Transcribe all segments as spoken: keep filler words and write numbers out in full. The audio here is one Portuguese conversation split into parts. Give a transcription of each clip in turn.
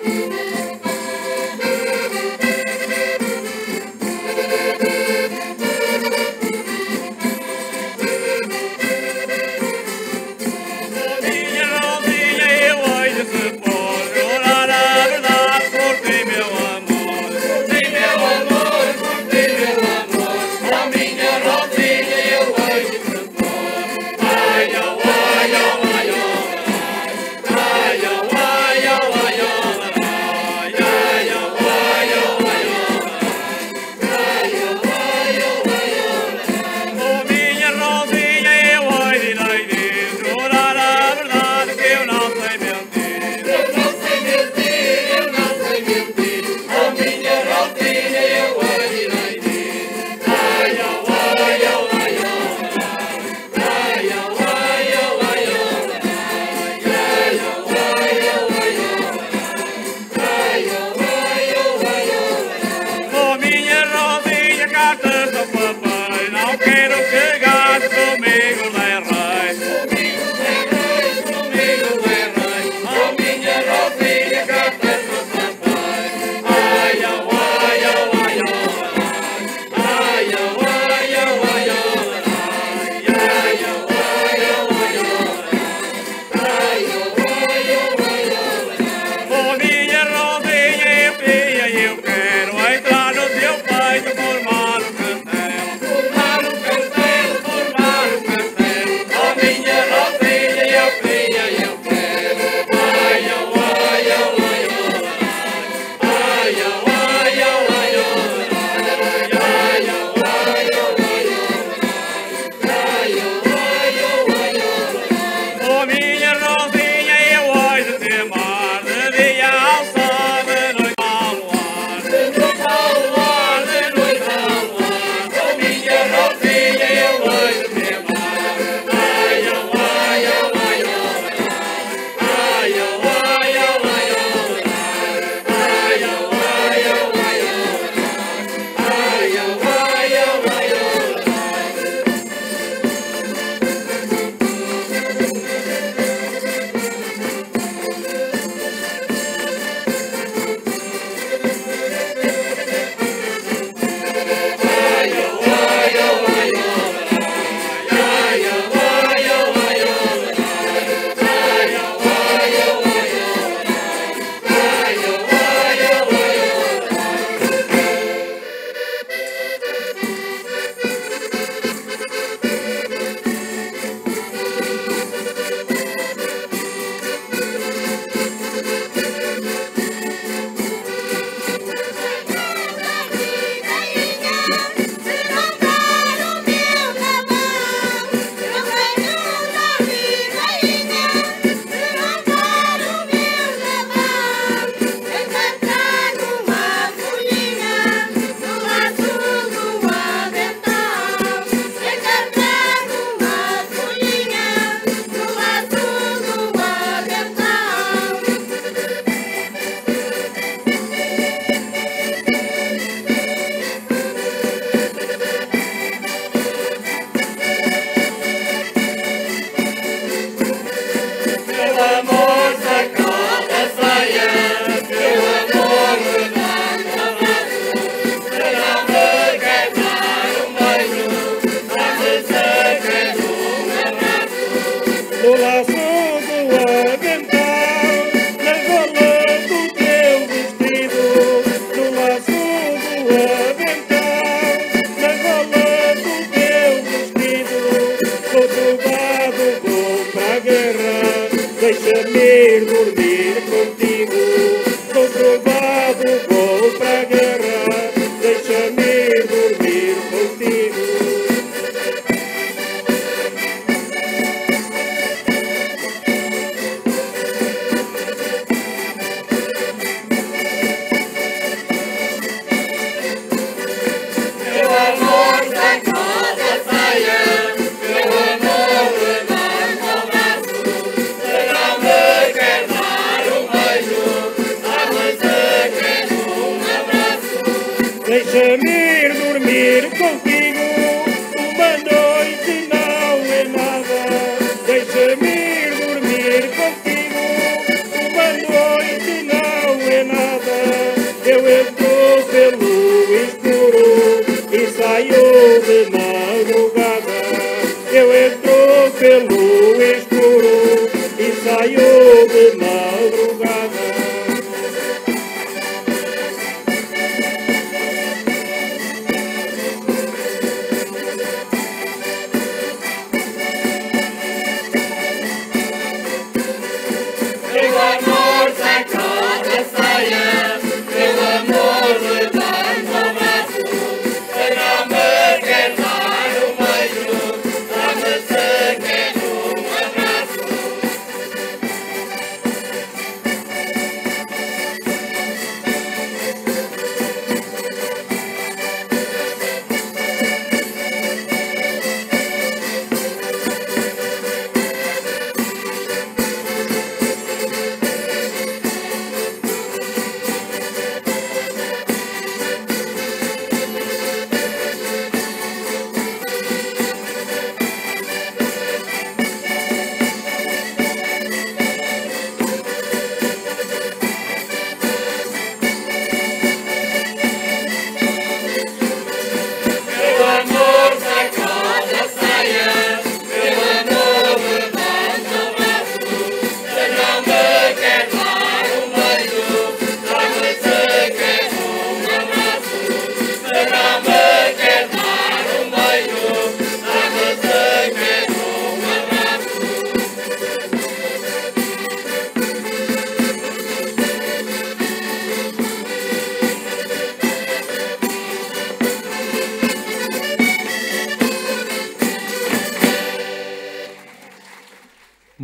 Deixa-me ir dormir contigo, uma noite não é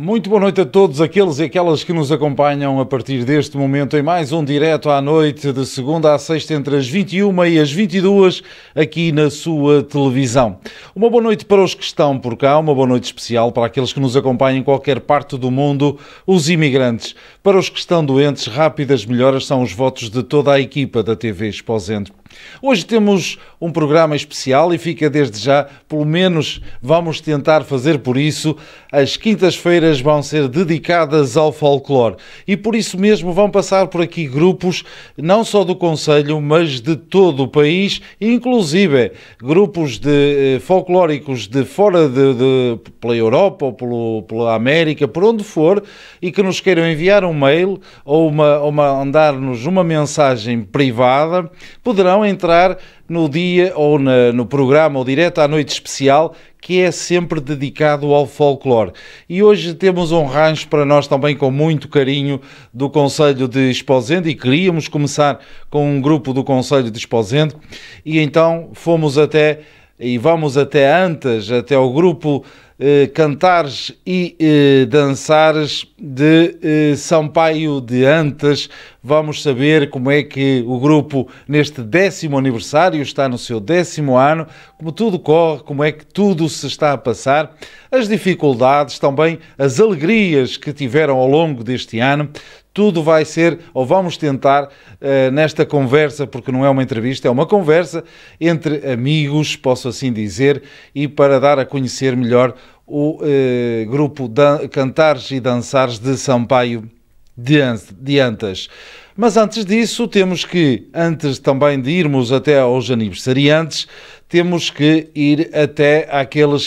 Muito boa noite a todos aqueles e aquelas que nos acompanham a partir deste momento em mais um Direto à Noite, de segunda a sexta, entre as vinte e uma e as vinte e duas, aqui na sua televisão. Uma boa noite para os que estão por cá, uma boa noite especial para aqueles que nos acompanham em qualquer parte do mundo, os imigrantes. Para os que estão doentes, rápidas melhoras são os votos de toda a equipa da T V Exposente. Hoje temos um programa especial e fica desde já, pelo menos vamos tentar fazer por isso, as quintas-feiras vão ser dedicadas ao folclore e por isso mesmo vão passar por aqui grupos não só do Conselho, mas de todo o país, inclusive grupos de folclóricos de fora de, de pela Europa ou pelo, pela América, por onde for, e que nos queiram enviar um mail ou, uma, ou mandar-nos uma mensagem privada, poderão entrar no dia ou na, no programa ou Direto à Noite Especial, que é sempre dedicado ao folclore. E hoje temos um rancho para nós também com muito carinho do Conselho de Esposende e queríamos começar com um grupo do Conselho de Esposende e então fomos até e vamos até Antas, até o grupo eh, Cantares e eh, Dançares de eh, Sampaio de Antas. Vamos saber como é que o grupo, neste décimo aniversário, está no seu décimo ano, como tudo corre, como é que tudo se está a passar, as dificuldades, também as alegrias que tiveram ao longo deste ano. Tudo vai ser, ou vamos tentar, uh, nesta conversa, porque não é uma entrevista, é uma conversa entre amigos, posso assim dizer, e para dar a conhecer melhor o uh, grupo Dan- Cantares e Dançares de Sampaio de, An- de Antas. Mas antes disso, temos que, antes também de irmos até aos aniversariantes, temos que ir até àqueles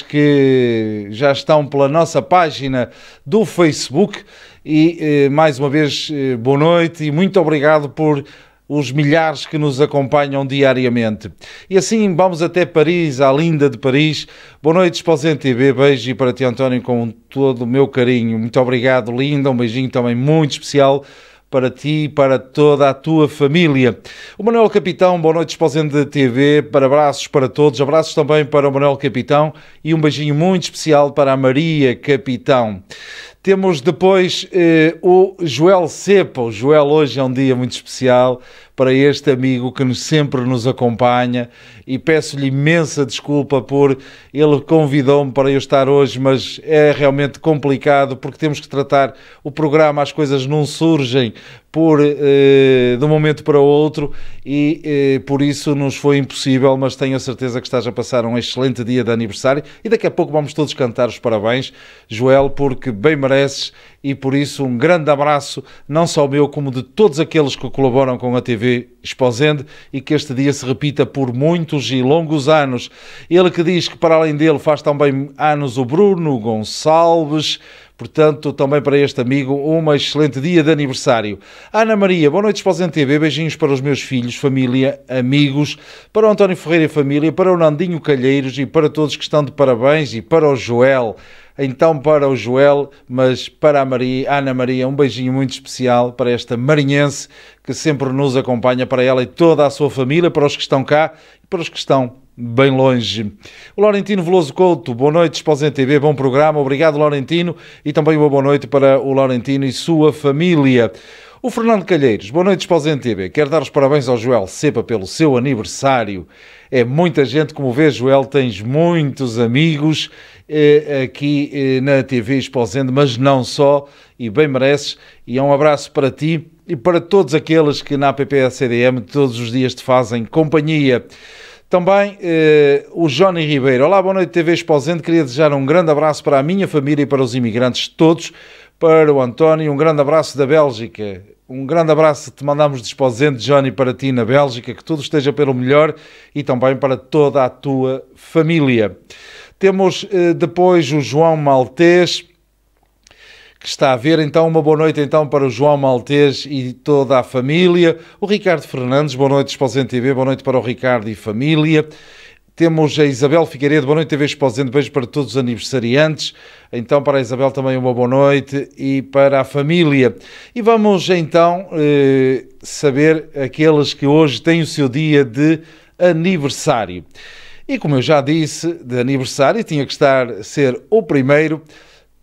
que já estão pela nossa página do Facebook. E, eh, mais uma vez, eh, boa noite e muito obrigado por os milhares que nos acompanham diariamente. E assim vamos até Paris, à linda de Paris. Boa noite, Exposente T V. Beijo para ti, António, com todo o meu carinho. Muito obrigado, linda. Um beijinho também muito especial para ti e para toda a tua família. O Manuel Capitão, boa noite, Exposente T V, para abraços para todos, abraços também para o Manuel Capitão e um beijinho muito especial para a Maria Capitão. Temos depois eh, o Joel Cepa. O Joel, hoje é um dia muito especial para este amigo que nos, sempre nos acompanha e peço-lhe imensa desculpa por ele convidou-me para eu estar hoje, mas é realmente complicado porque temos que tratar o programa, as coisas não surgem por, eh, de um momento para o outro e eh, por isso nos foi impossível, mas tenho a certeza que estás a passar um excelente dia de aniversário e daqui a pouco vamos todos cantar os parabéns, Joel, porque bem mereces e por isso um grande abraço, não só meu como de todos aqueles que colaboram com a T V Exposende e que este dia se repita por muitos e longos anos. Ele que diz que para além dele faz também anos o Bruno Gonçalves. Portanto, também para este amigo, um excelente dia de aniversário. Ana Maria, boa noite, Exposente T V, beijinhos para os meus filhos, família, amigos, para o António Ferreira e família, para o Nandinho Calheiros e para todos que estão de parabéns e para o Joel. Então para o Joel, mas para a Maria, Ana Maria, um beijinho muito especial para esta marinhense que sempre nos acompanha, para ela e toda a sua família, para os que estão cá e para os que estão bem longe. O Laurentino Veloso Couto, boa noite, Exposente T V, bom programa, obrigado Laurentino, e também uma boa noite para o Laurentino e sua família. O Fernando Calheiros, boa noite, Exposente T V, quero dar os parabéns ao Joel Cepa pelo seu aniversário. É muita gente, como vês, Joel, tens muitos amigos eh, aqui eh, na T V Exposende, mas não só, e bem mereces, e é um abraço para ti e para todos aqueles que na A P P C D M todos os dias te fazem companhia. Também eh, o Johnny Ribeiro. Olá, boa noite, T V Exposente. Queria desejar um grande abraço para a minha família e para os imigrantes todos. Para o António, um grande abraço da Bélgica. Um grande abraço te mandamos de Exposente, Johnny, para ti na Bélgica. Que tudo esteja pelo melhor e também para toda a tua família. Temos eh, depois o João Maltês, que está a ver, então, uma boa noite então para o João Maltês e toda a família. O Ricardo Fernandes, boa noite, Exposente T V, boa noite para o Ricardo e família. Temos a Isabel Figueiredo, boa noite, T V Exposente, beijo para todos os aniversariantes. Então, para a Isabel também uma boa noite e para a família. E vamos então eh, saber aqueles que hoje têm o seu dia de aniversário. E como eu já disse, de aniversário, tinha que estar, ser o primeiro,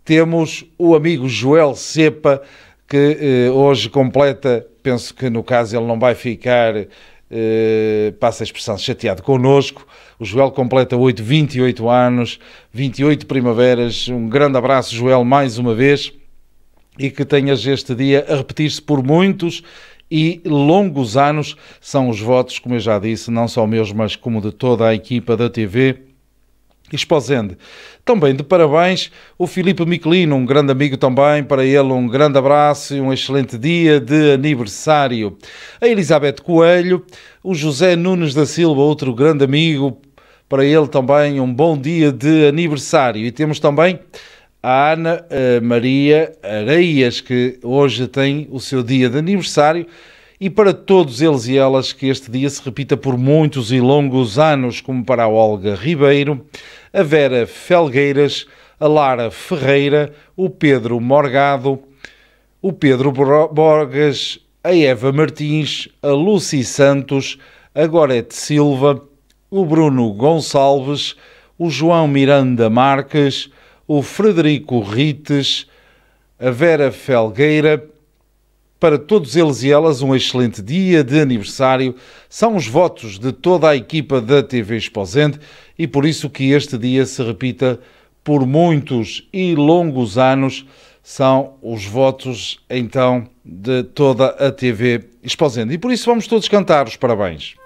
temos o amigo Joel Cepa, que eh, hoje completa, penso que no caso ele não vai ficar, eh, passa a expressão, chateado connosco. O Joel completa oito, vinte e oito anos, vinte e oito primaveras. Um grande abraço, Joel, mais uma vez, e que tenhas este dia a repetir-se por muitos e longos anos. São os votos, como eu já disse, não só meus, mas como de toda a equipa da T V Esposende. Também de parabéns o Filipe Miquelino, um grande amigo também, para ele um grande abraço e um excelente dia de aniversário. A Elizabeth Coelho, o José Nunes da Silva, outro grande amigo, para ele também um bom dia de aniversário. E temos também a Ana Maria Areias, que hoje tem o seu dia de aniversário. E para todos eles e elas, que este dia se repita por muitos e longos anos, como para a Olga Ribeiro, a Vera Felgueiras, a Lara Ferreira, o Pedro Morgado, o Pedro Borgas, a Eva Martins, a Lucy Santos, a Gorete Silva, o Bruno Gonçalves, o João Miranda Marques, o Frederico Rites, a Vera Felgueira. Para todos eles e elas, um excelente dia de aniversário. São os votos de toda a equipa da T V Esposende e por isso que este dia se repita por muitos e longos anos. São os votos, então, de toda a T V Esposende. E por isso vamos todos cantar os parabéns.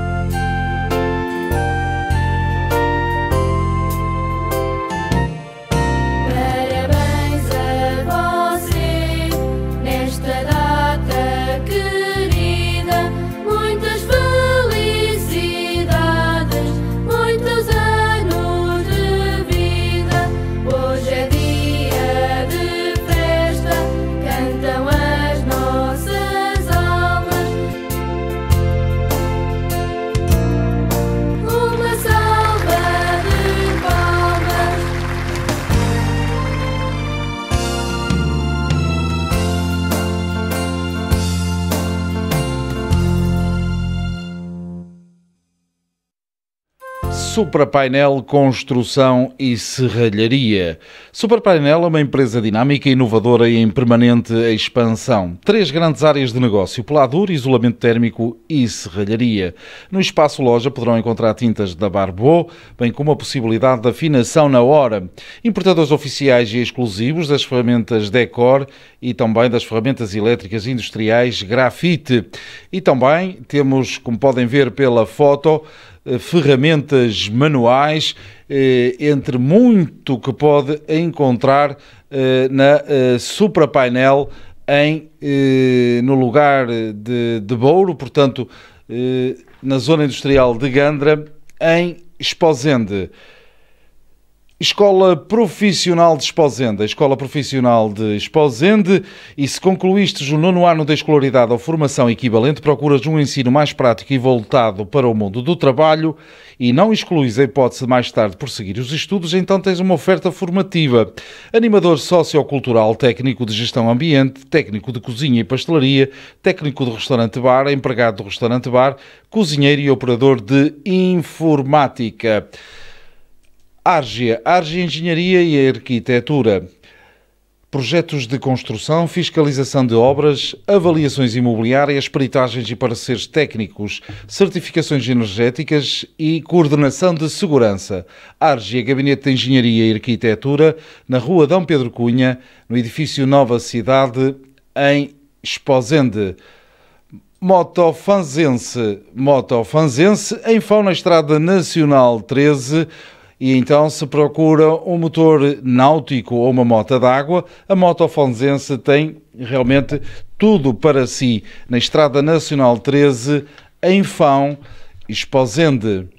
Suprapainel Construção e Serralharia. Suprapainel é uma empresa dinâmica e inovadora e em permanente expansão. Três grandes áreas de negócio: peladura, isolamento térmico e serralharia. No espaço loja poderão encontrar tintas da Barbeau, bem como a possibilidade de afinação na hora. Importadores oficiais e exclusivos das ferramentas Decor e também das ferramentas elétricas industriais Grafite. E também temos, como podem ver pela foto, ferramentas manuais, entre muito que pode encontrar na Suprapainel em, no lugar de, de Bouro, portanto, na zona industrial de Gandra, em Esposende. Escola Profissional de Esposende. A Escola Profissional de Esposende, e se concluístes o nono ano da escolaridade ou formação equivalente, procuras um ensino mais prático e voltado para o mundo do trabalho e não excluís a hipótese de mais tarde prosseguir os estudos, então tens uma oferta formativa. Animador sociocultural, técnico de gestão ambiente, técnico de cozinha e pastelaria, técnico de restaurante-bar, empregado de restaurante-bar, cozinheiro e operador de informática. Argia, Argia Engenharia e Arquitetura. Projetos de construção, fiscalização de obras, avaliações imobiliárias, peritagens e pareceres técnicos, certificações energéticas e coordenação de segurança. Argia, Gabinete de Engenharia e Arquitetura, na Rua Dom Pedro Cunha, no edifício Nova Cidade, em Esposende. Motofanzense, Motofanzense, em Fão, na Estrada Nacional treze. E então, se procura um motor náutico ou uma moto d'água, a Motofanzense tem realmente tudo para si. Na Estrada Nacional treze, em Fão, Esposende.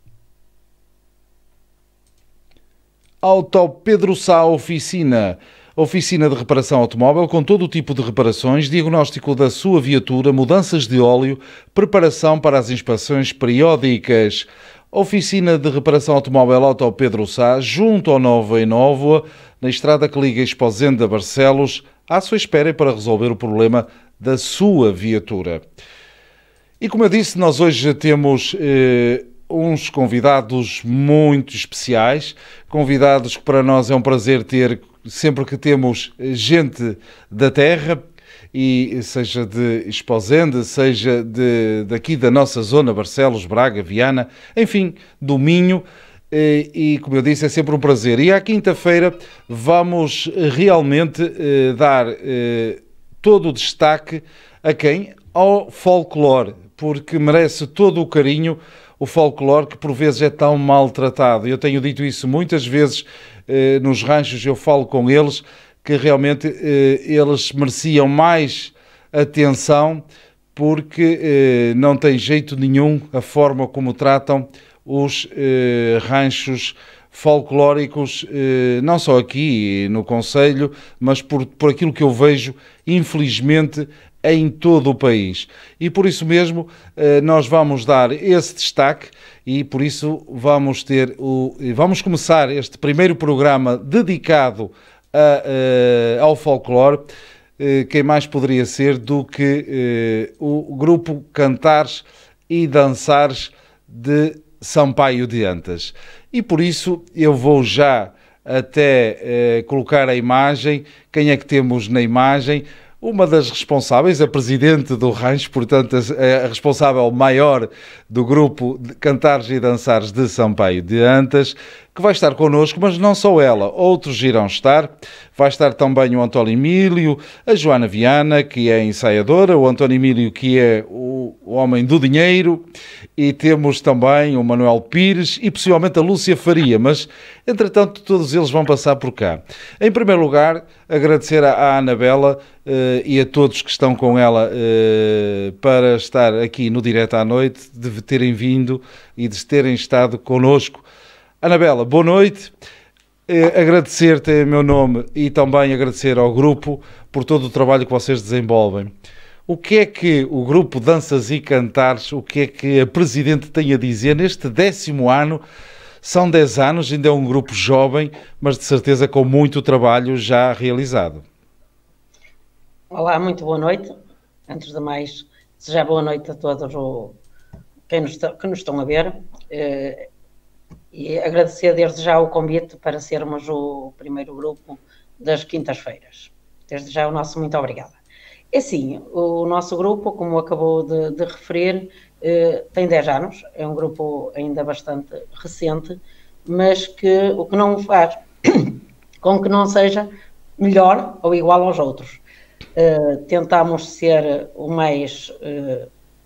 Auto Pedro Sá Oficina. Oficina de reparação automóvel com todo o tipo de reparações, diagnóstico da sua viatura, mudanças de óleo, preparação para as inspeções periódicas. Oficina de reparação automóvel Auto Pedro Sá, junto ao Nova em Nóvoa, na estrada que liga Esposende a Barcelos, à sua espera para resolver o problema da sua viatura. E como eu disse, nós hoje temos eh, uns convidados muito especiais, convidados que para nós é um prazer ter sempre que temos gente da terra, e seja de Esposende, seja de, daqui da nossa zona, Barcelos, Braga, Viana, enfim, do Minho, e, e como eu disse, é sempre um prazer. E à quinta-feira vamos realmente eh, dar eh, todo o destaque a quem? Ao folclore, porque merece todo o carinho o folclore, que por vezes é tão maltratado. Eu tenho dito isso muitas vezes eh, nos ranchos, eu falo com eles, que realmente eh, eles mereciam mais atenção, porque eh, não tem jeito nenhum a forma como tratam os eh, ranchos folclóricos, eh, não só aqui no concelho, mas por, por aquilo que eu vejo, infelizmente, em todo o país. E por isso mesmo eh, nós vamos dar esse destaque, e por isso vamos ter o, vamos começar este primeiro programa dedicado A, uh, ao folclore. Uh, quem mais poderia ser do que uh, o grupo Cantares e Dançares de Sampaio de Antas. E por isso eu vou já até uh, colocar a imagem. Quem é que temos na imagem? Uma das responsáveis, a presidente do rancho, portanto a, a responsável maior do grupo de Cantares e Dançares de Sampaio de Antas, que vai estar connosco, mas não só ela, outros irão estar. Vai estar também o António Emílio, a Joana Viana, que é ensaiadora, o António Emílio, que é o, o homem do dinheiro, e temos também o Manuel Pires e possivelmente a Lúcia Faria, mas entretanto todos eles vão passar por cá. Em primeiro lugar, agradecer à Anabela uh, e a todos que estão com ela uh, para estar aqui no Direto à Noite, de terem vindo e de terem estado connosco. Anabela, boa noite. Eh, agradecer-te em meu nome e também agradecer ao grupo por todo o trabalho que vocês desenvolvem. O que é que o grupo Danças e Cantares, o que é que a Presidente tem a dizer neste décimo ano? São dez anos, ainda é um grupo jovem, mas de certeza com muito trabalho já realizado. Olá, muito boa noite. Antes de mais, desejar boa noite a todos o, quem nos, que nos estão a ver. Eh, E agradecer desde já o convite para sermos o primeiro grupo das quintas-feiras. Desde já o nosso muito obrigada. É assim, o nosso grupo, como acabou de, de referir, eh, tem dez anos, é um grupo ainda bastante recente, mas que o que não faz com que não seja melhor ou igual aos outros. Eh, tentamos ser o mais... Eh,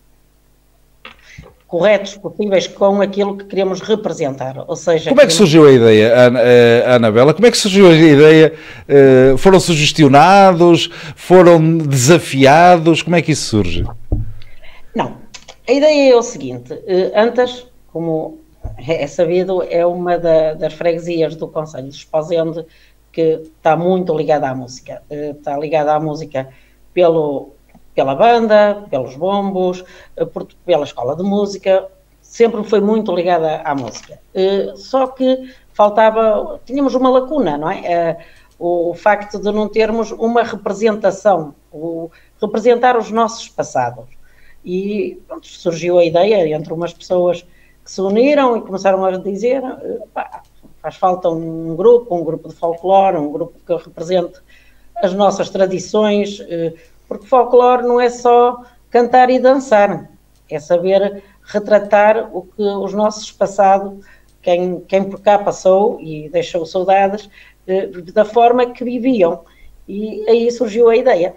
corretos possíveis com aquilo que queremos representar, ou seja... Como é que surgiu a ideia, Anabela? Como é que surgiu a ideia? Foram sugestionados? Foram desafiados? Como é que isso surge? Não, a ideia é o seguinte, Antas, como é sabido, é uma da, das freguesias do concelho de Esposende que está muito ligada à música, está ligada à música pelo... pela banda, pelos bombos, pela escola de música, sempre foi muito ligada à música. Só que faltava, tínhamos uma lacuna, não é? O facto de não termos uma representação, o representar os nossos passados. E pronto, surgiu a ideia entre umas pessoas que se uniram e começaram a dizer, pá, faz falta um grupo, um grupo de folclore, um grupo que represente as nossas tradições, porque folclore não é só cantar e dançar, é saber retratar o que os nossos passados, quem, quem por cá passou e deixou saudades, da forma que viviam. E aí surgiu a ideia.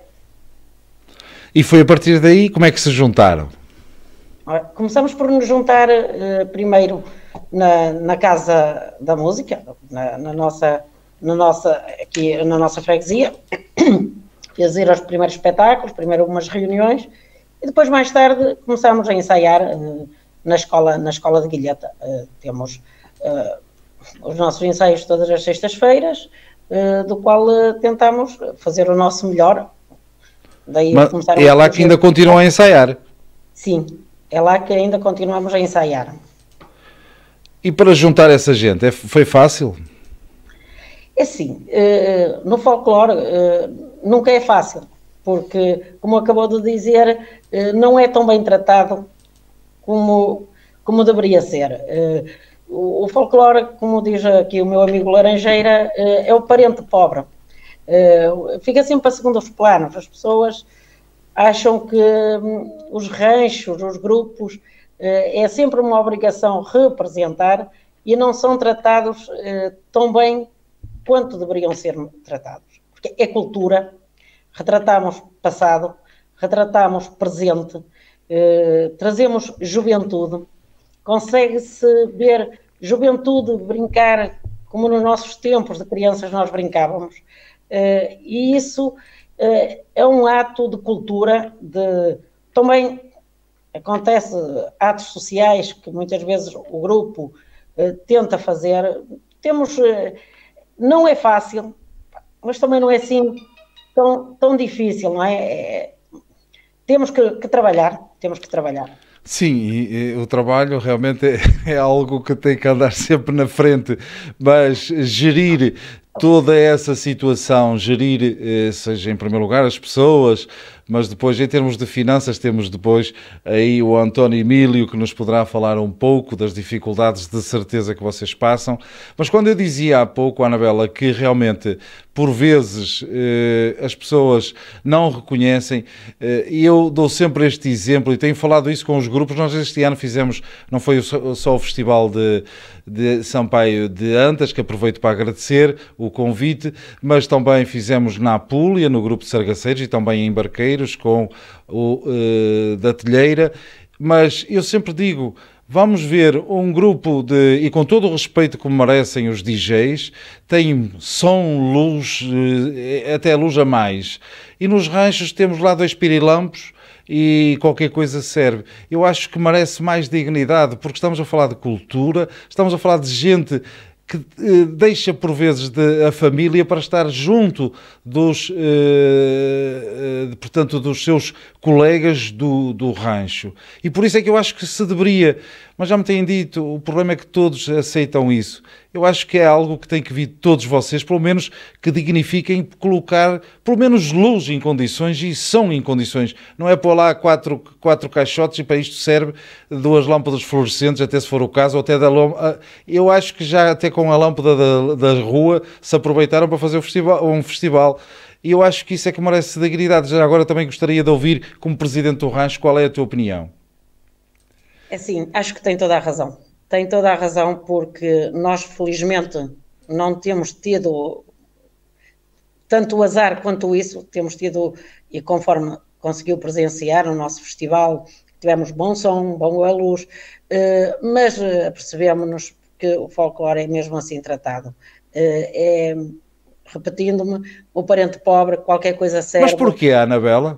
E foi a partir daí, como é que se juntaram? Começamos por nos juntar uh, primeiro na, na Casa da Música, na, na, nossa, na, nossa, aqui, na nossa freguesia, fazer os primeiros espetáculos, primeiro umas reuniões, e depois mais tarde começámos a ensaiar uh, na, escola, na escola de Guilheta. Uh, temos uh, os nossos ensaios todas as sextas-feiras, uh, do qual uh, tentamos fazer o nosso melhor. Daí Mas é lá que ainda continuam a ensaiar? Sim, é lá que ainda continuamos a ensaiar. E para juntar essa gente, é, foi fácil? É assim, uh, no folclore uh, nunca é fácil, porque, como acabou de dizer, uh, não é tão bem tratado como, como deveria ser. O, o folclore, como diz aqui o meu amigo Laranjeira, é o parente pobre. Fica sempre a segundos planos. As pessoas acham que hum, os ranchos, os grupos, é sempre uma obrigação representar e não são tratados tão bem quanto deveriam ser tratados. Porque é cultura, retratamos passado, retratamos presente, eh, trazemos juventude, consegue-se ver juventude brincar como nos nossos tempos de crianças nós brincávamos, eh, e isso eh, é um ato de cultura, de, também acontece atos sociais que muitas vezes o grupo eh, tenta fazer, temos, eh, não é fácil, mas também não é assim tão, tão difícil, não é? É temos que, que trabalhar, temos que trabalhar. Sim, e, e, o trabalho realmente é, é algo que tem que andar sempre na frente, mas gerir toda essa situação, gerir, eh, seja em primeiro lugar as pessoas, mas depois em termos de finanças temos depois aí o António Emílio que nos poderá falar um pouco das dificuldades de certeza que vocês passam, mas quando eu dizia há pouco, Anabela, que realmente por vezes eh, as pessoas não reconhecem, eh, e eu dou sempre este exemplo e tenho falado isso com os grupos. Nós este ano fizemos, não foi só, só o Festival de, de Sampaio de Antas, que aproveito para agradecer o convite, mas também fizemos na Apúlia, no grupo de Sargaceiros, e também em Barqueiros, com o uh, da Telheira, mas eu sempre digo, vamos ver um grupo de, e com todo o respeito que merecem os D Js, tem som, luz, até luz a mais, e nos ranchos temos lá dois pirilampos e qualquer coisa serve. Eu acho que merece mais dignidade, porque estamos a falar de cultura, estamos a falar de gente que eh, deixa por vezes de, a família para estar junto dos, eh, eh, portanto, dos seus colegas do, do rancho. E por isso é que eu acho que se deveria, mas já me têm dito, o problema é que todos aceitam isso. Eu acho que é algo que tem que vir de todos vocês, pelo menos que dignifiquem colocar, pelo menos luz em condições, e são em condições. Não é pôr lá quatro, quatro caixotes e para isto serve duas lâmpadas fluorescentes, até se for o caso, ou até da lâmpada. Eu acho que já até com a lâmpada da, da rua se aproveitaram para fazer um festival, um festival. E eu acho que isso é que merece dignidade. Já agora também gostaria de ouvir, como Presidente do Rancho, qual é a tua opinião? É assim, acho que tem toda a razão. Tem toda a razão, porque nós, felizmente, não temos tido tanto o azar quanto isso. Temos tido, e conforme conseguiu presenciar no nosso festival, tivemos bom som, boa luz, mas percebemos-nos que o folclore é mesmo assim tratado. É, repetindo-me, o parente pobre, qualquer coisa serve. Mas porquê, Anabela?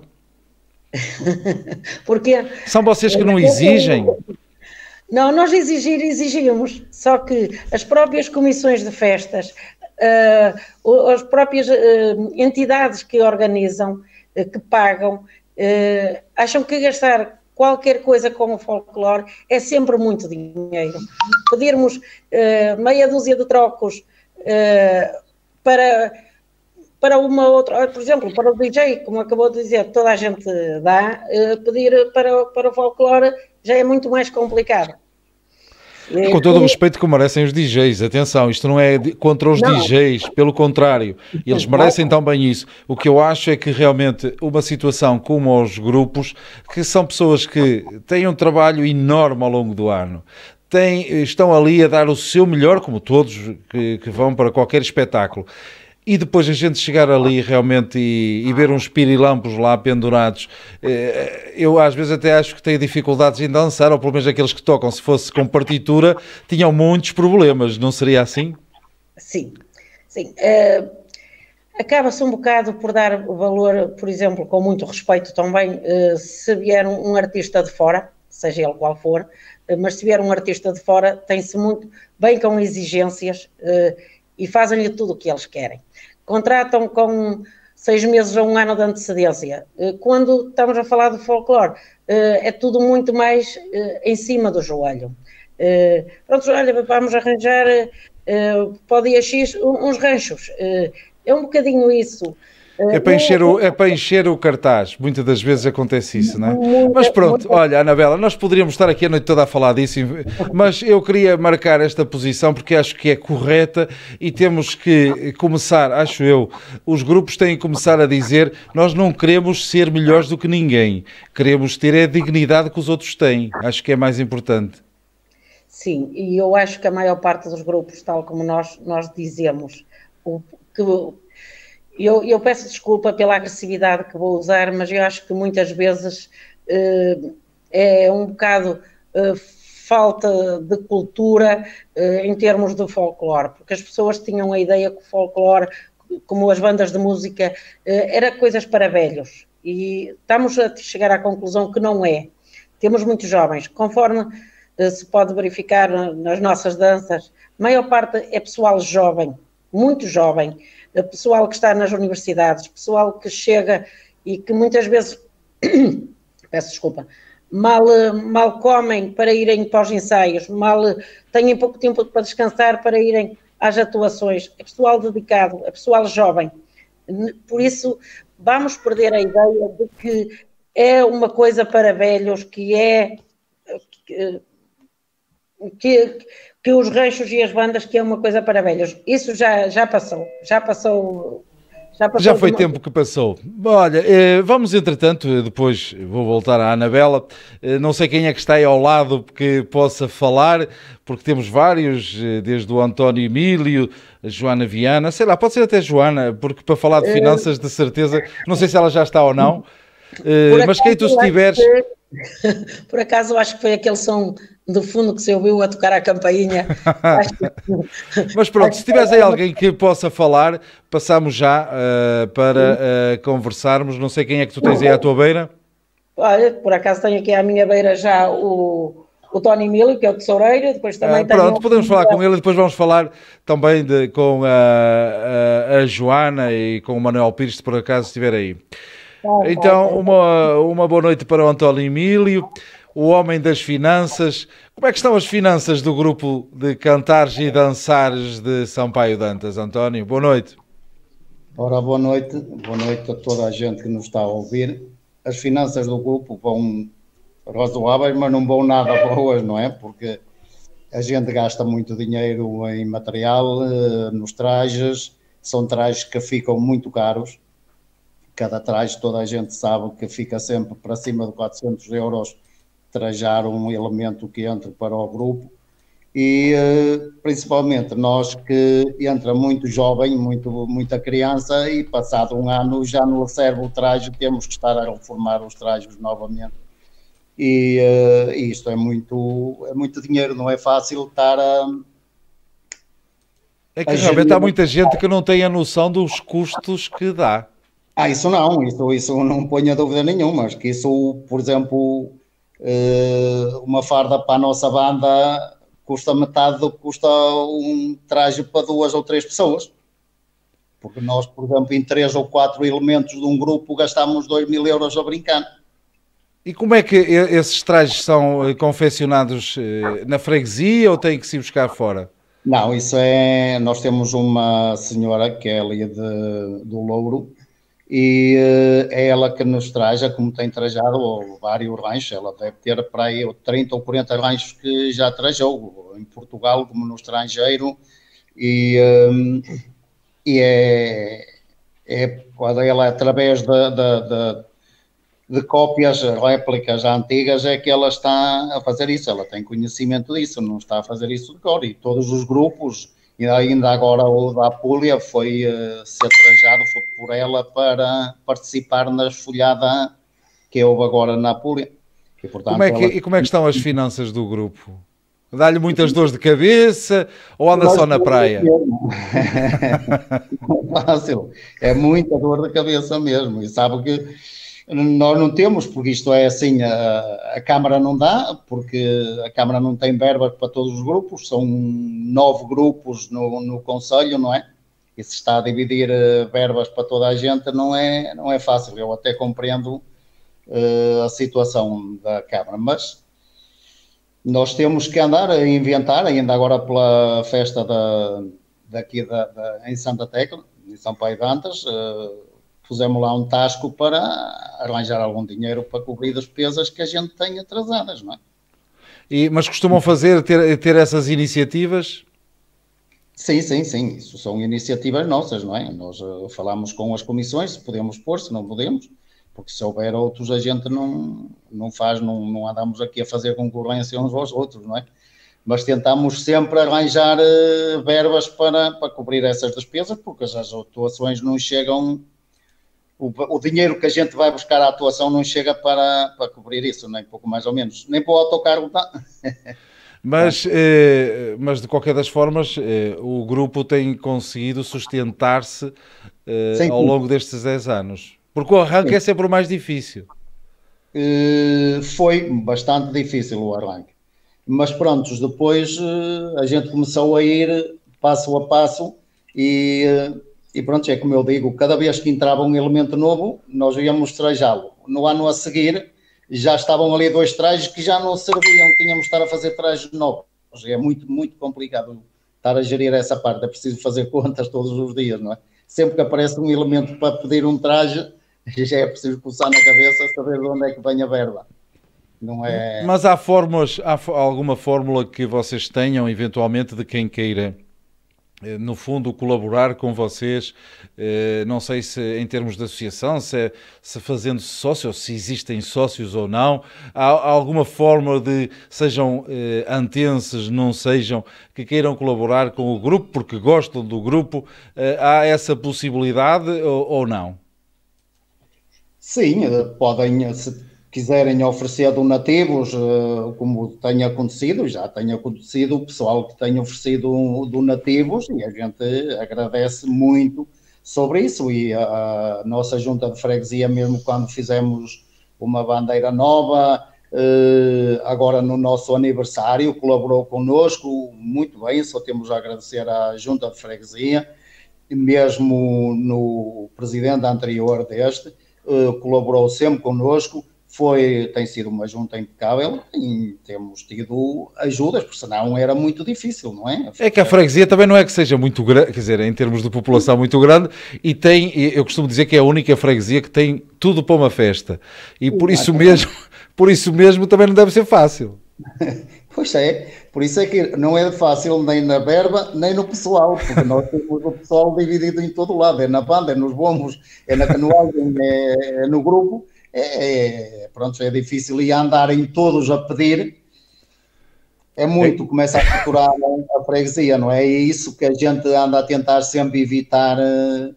Porque são vocês que não exigem? Não, nós exigir, exigimos, só que as próprias comissões de festas, uh, as próprias uh, entidades que organizam, uh, que pagam, uh, acham que gastar qualquer coisa com o folclore é sempre muito dinheiro. Pedirmos uh, meia dúzia de trocos uh, para, para uma outra, por exemplo, para o D J, como acabou de dizer, toda a gente dá, uh, pedir para, para o folclore já é muito mais complicado. E com todo o respeito que merecem os D Js, atenção, isto não é contra os não. D Js, pelo contrário, eles merecem também isso. O que eu acho é que realmente uma situação como os grupos, que são pessoas que têm um trabalho enorme ao longo do ano, têm, estão ali a dar o seu melhor, como todos que, que vão para qualquer espetáculo, e depois a gente chegar ali realmente e, e ver uns pirilampos lá pendurados, eu às vezes até acho que tenho dificuldades em dançar, ou pelo menos aqueles que tocam, se fosse com partitura, tinham muitos problemas, não seria assim? Sim, sim. Uh, acaba-se um bocado por dar o valor, por exemplo, com muito respeito também, uh, se vier um, um artista de fora, seja ele qual for, uh, mas se vier um artista de fora, tem-se muito bem com exigências, uh, e fazem-lhe tudo o que eles querem. Contratam com seis meses ou um ano de antecedência. Quando estamos a falar de folclore, é tudo muito mais em cima do joelho. Pronto, olha, vamos arranjar para o dia X uns ranchos. É um bocadinho isso. É para, encher o, é para encher o cartaz. Muitas das vezes acontece isso, não é? Mas pronto, olha, Anabela, nós poderíamos estar aqui a noite toda a falar disso, mas eu queria marcar esta posição porque acho que é correta e temos que começar, acho eu, os grupos têm que começar a dizer: nós não queremos ser melhores do que ninguém, queremos ter a dignidade que os outros têm. Acho que é mais importante. Sim, e eu acho que a maior parte dos grupos, tal como nós, nós dizemos, o, que eu, eu peço desculpa pela agressividade que vou usar, mas eu acho que muitas vezes eh, é um bocado eh, falta de cultura eh, em termos de folclore, porque as pessoas tinham a ideia que o folclore, como as bandas de música, eh, era coisas para velhos, e estamos a chegar à conclusão que não é. Temos muitos jovens, conforme se pode verificar nas nossas danças, a maior parte é pessoal jovem, muito jovem, pessoal que está nas universidades, pessoal que chega e que muitas vezes, peço desculpa, mal, mal comem para irem para os ensaios, mal têm pouco tempo para descansar para irem às atuações. É pessoal dedicado, é pessoal jovem. Por isso, vamos perder a ideia de que é uma coisa para velhos, que é... Que, Que, que os ranchos e as bandas, que é uma coisa para velhos. Isso já, já passou, já passou... Já, passou já foi tempo que passou. Olha, vamos entretanto, depois vou voltar à Anabela, não sei quem é que está aí ao lado que possa falar, porque temos vários, desde o António Emílio, a Joana Viana, sei lá, pode ser até Joana, porque para falar de finanças, de certeza, não sei se ela já está ou não, mas quem tu estiveres... Por acaso, acho que foi aquele som do fundo que se ouviu a tocar a campainha. que... Mas pronto, se tiveres aí alguém que possa falar, passamos já uh, para uh, conversarmos. Não sei quem é que tu tens aí à tua beira. Olha, por acaso tenho aqui à minha beira já o, o Tony Emílio, que é o tesoureiro. Depois também uh, pronto, um... podemos falar com ele e depois vamos falar também de, com a, a, a Joana e com o Manuel Pires, se por acaso estiver aí. Então, uma, uma boa noite para o António Emílio, o homem das finanças. Como é que estão as finanças do grupo de cantares e dançares de Sampaio Dantas, António? Boa noite. Ora, boa noite. Boa noite a toda a gente que nos está a ouvir. As finanças do grupo vão razoáveis, mas não vão nada boas, não é? Porque a gente gasta muito dinheiro em material, nos trajes. São trajes que ficam muito caros. Cada traje, toda a gente sabe que fica sempre para cima de quatrocentos euros trajar um elemento que entre para o grupo e principalmente nós que entra muito jovem, muito, muita criança e passado um ano já não serve o traje, temos que estar a reformar os trajes novamente e, e isto é muito, é muito dinheiro, não é fácil estar a... É que realmente há muita gente que não tem a noção dos custos que dá. Ah, isso não, isso, isso não ponho a dúvida nenhuma, mas que isso, por exemplo, uma farda para a nossa banda custa metade do que custa um traje para duas ou três pessoas. Porque nós, por exemplo, em três ou quatro elementos de um grupo gastamos dois mil euros a brincar. E como é que esses trajes são confeccionados na freguesia ou têm que se buscar fora? Não, isso é... Nós temos uma senhora que é ali de, do Louro, e uh, é ela que nos traja, como tem trajado ou, vários ranchos, ela deve ter para aí trinta ou quarenta ranchos que já trajou, em Portugal como no estrangeiro, e, um, e é, é ela através de, de, de, de cópias, réplicas antigas, é que ela está a fazer isso, ela tem conhecimento disso, não está a fazer isso de cor, e todos os grupos... E ainda agora o da Apulia foi uh, ser trajado foi por ela para participar na esfolhada que houve agora na Apulia. E, portanto, como é que, ela... e como é que estão as finanças do grupo? Dá-lhe muitas dores de cabeça ou anda só na praia? É fácil, é muita dor de cabeça mesmo. E sabe que nós não temos, porque isto é assim, a, a Câmara não dá, porque a Câmara não tem verbas para todos os grupos, são nove grupos no, no Conselho, não é? E se está a dividir uh, verbas para toda a gente, não é, não é fácil. Eu até compreendo uh, a situação da Câmara, mas nós temos que andar a inventar, ainda agora pela festa da, daqui da, da, em Santa Tecla, em Sampaio Dantas, uh, pusemos lá um tasco para arranjar algum dinheiro para cobrir despesas que a gente tem atrasadas, não é? E, mas costumam fazer, ter, ter essas iniciativas? Sim, sim, sim, isso são iniciativas nossas, não é? Nós uh, falamos com as comissões, se podemos pôr, se não podemos, porque se houver outros a gente não, não faz, não, não andamos aqui a fazer concorrência uns aos outros, não é? Mas tentamos sempre arranjar uh, verbas para, para cobrir essas despesas, porque as, as atuações não chegam, o, o dinheiro que a gente vai buscar à atuação não chega para, para cobrir isso, nem pouco mais ou menos, nem para o autocarro dá. Mas, eh, mas de qualquer das formas, eh, o grupo tem conseguido sustentar-se eh, ao longo destes dez anos. Porque o arranque Sim. é sempre o mais difícil. Uh, foi bastante difícil o arranque. Mas pronto, depois uh, a gente começou a ir passo a passo e, uh, e pronto, é como eu digo, cada vez que entrava um elemento novo, nós íamos trajá-lo. No ano a seguir, já estavam ali dois trajes que já não serviam, tínhamos de estar a fazer trajes novos. É muito, muito complicado estar a gerir essa parte, é preciso fazer contas todos os dias, não é? Sempre que aparece um elemento para pedir um traje, já é preciso pulsar na cabeça saber de onde é que vem a verba. Não é... Mas há fórmulas, há alguma fórmula que vocês tenham, eventualmente, de quem queira, no fundo, colaborar com vocês, não sei se em termos de associação, se, se fazendo sócios, se existem sócios ou não, há, há alguma forma de, sejam eh, antenses, não sejam, que queiram colaborar com o grupo, porque gostam do grupo, eh, há essa possibilidade ou, ou não? Sim, podem, se quiserem oferecer donativos, como tem acontecido, já tem acontecido o pessoal que tem oferecido donativos e a gente agradece muito sobre isso. E a, a nossa junta de freguesia, mesmo quando fizemos uma bandeira nova, agora no nosso aniversário, colaborou connosco muito bem, só temos a agradecer à junta de freguesia, e mesmo no presidente anterior deste, colaborou sempre connosco. Foi, tem sido uma junta impecável e temos tido ajudas, porque senão era muito difícil, não é? É que a freguesia também não é que seja muito grande, quer dizer, em termos de população muito grande, e tem, eu costumo dizer que é a única freguesia que tem tudo para uma festa, e por isso mesmo, por isso mesmo também não deve ser fácil. Pois é, por isso é que não é fácil nem na verba, nem no pessoal, porque nós temos o pessoal dividido em todo lado, é na banda, é nos bombos, é na canoagem, é, é no grupo. É, é, pronto, é difícil e andarem todos a pedir é muito, começa a saturar a freguesia, não é? É isso que a gente anda a tentar sempre evitar, uh,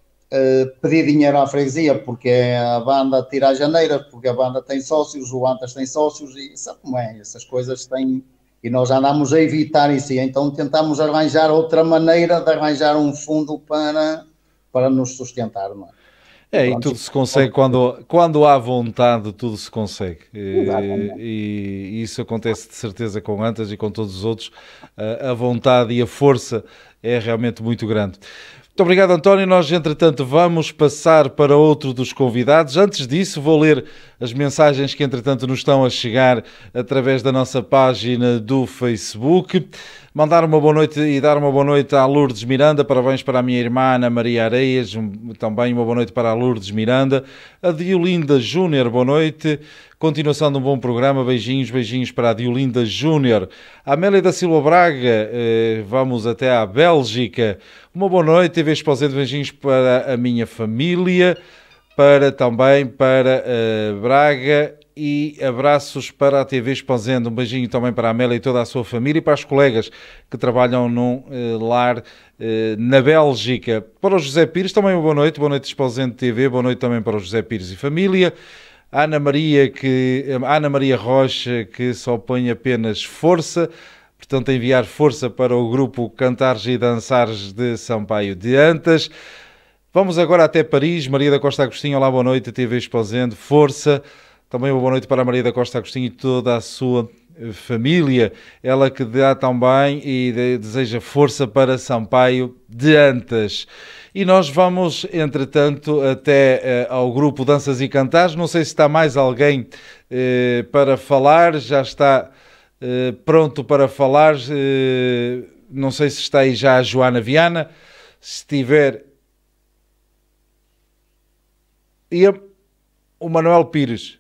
uh, pedir dinheiro à freguesia, porque a banda tira as janeiras, porque a banda tem sócios, o Antas tem sócios e sabe como é, essas coisas têm, e nós andamos a evitar isso, e então tentamos arranjar outra maneira de arranjar um fundo para, para nos sustentar, não é? É, e tudo se consegue quando, quando há vontade, tudo se consegue. E, e isso acontece de certeza com Antas e com todos os outros. A, a vontade e a força é realmente muito grande. Muito obrigado, António. Nós, entretanto, vamos passar para outro dos convidados. Antes disso, vou ler as mensagens que, entretanto, nos estão a chegar através da nossa página do Facebook. Mandar uma boa noite e dar uma boa noite à Lourdes Miranda, parabéns para a minha irmã Ana Maria Areias, também uma boa noite para a Lourdes Miranda, a Diolinda Júnior, boa noite, continuação de um bom programa, beijinhos, beijinhos para a Diolinda Júnior, a Amélia da Silva Braga, eh, vamos até à Bélgica, uma boa noite, T V Esposende, beijinhos para a minha família, para também para uh, Braga, e abraços para a T V Esposende, um beijinho também para a Amélia e toda a sua família e para os colegas que trabalham num uh, lar uh, na Bélgica. Para o José Pires também uma boa noite, boa noite Esposende T V, boa noite também para o José Pires e família. A Ana Maria, que, a Ana Maria Rocha, que só põe apenas força, portanto a enviar força para o grupo Cantares e Dançares de Sampaio de Antas. Vamos agora até Paris, Maria da Costa Agostinho, olá, boa noite, T V Esposende, força. Também uma boa noite para a Maria da Costa Agostinho e toda a sua família. Ela que dá também e deseja força para Sampaio de Antas. E nós vamos, entretanto, até uh, ao grupo Danças e Cantares. Não sei se está mais alguém uh, para falar. Já está uh, pronto para falar. Uh, não sei se está aí já a Joana Viana. Se estiver... E a, o Manuel Pires.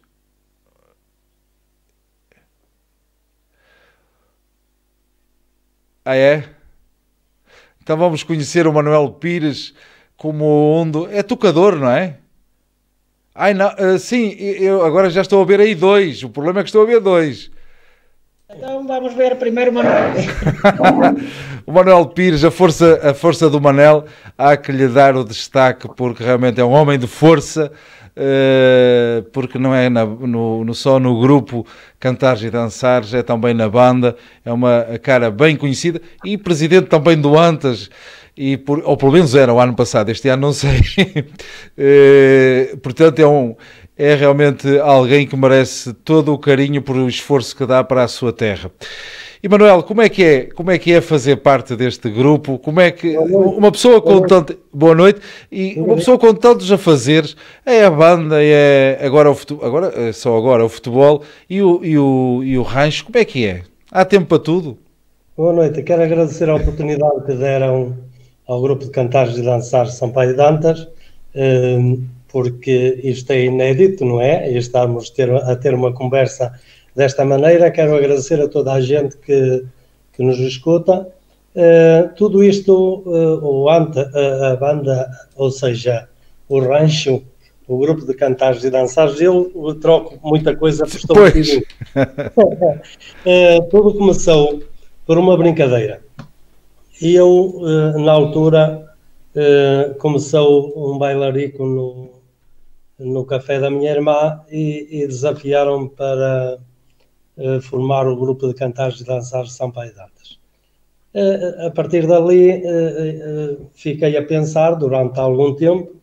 Ah, é? Então vamos conhecer o Manuel Pires como um do... É tocador, não é? Ai, não, uh, sim, eu agora já estou a ver aí dois. O problema é que estou a ver dois. Então vamos ver primeiro o Manuel. O Manuel Pires, a força, a força do Manel, há que lhe dar o destaque porque realmente é um homem de força, uh, porque não é na, no, no, só no grupo Cantares e Dançares, é também na banda, é uma cara bem conhecida e presidente também do Antas. E por, ou pelo menos era o ano passado, este ano não sei. uh, portanto é, um, é realmente alguém que merece todo o carinho por o esforço que dá para a sua terra. E Manuel, como é que é, como é, que é fazer parte deste grupo? Como é que uma pessoa com tanto... Boa noite. E uma pessoa com tantos afazeres, é a banda, é agora o futebol, agora, só agora o futebol e o, e, o, e o rancho, como é que é? Há tempo para tudo? Boa noite, quero agradecer a oportunidade que deram ao grupo de Cantares e Dançares Sampaio de Antas, porque isto é inédito, não é? E estamos a ter uma conversa desta maneira. Quero agradecer a toda a gente que, que nos escuta. Tudo isto, o Anta, a banda, ou seja, o rancho, o grupo de Cantares e Dançares, eu troco muita coisa por estou metido. Tudo começou por uma brincadeira. E eu, na altura, começou um bailarico no, no café da minha irmã e, e desafiaram-me para formar o grupo de Cantares e Dançares Sampaio de Antas. A partir dali, fiquei a pensar durante algum tempo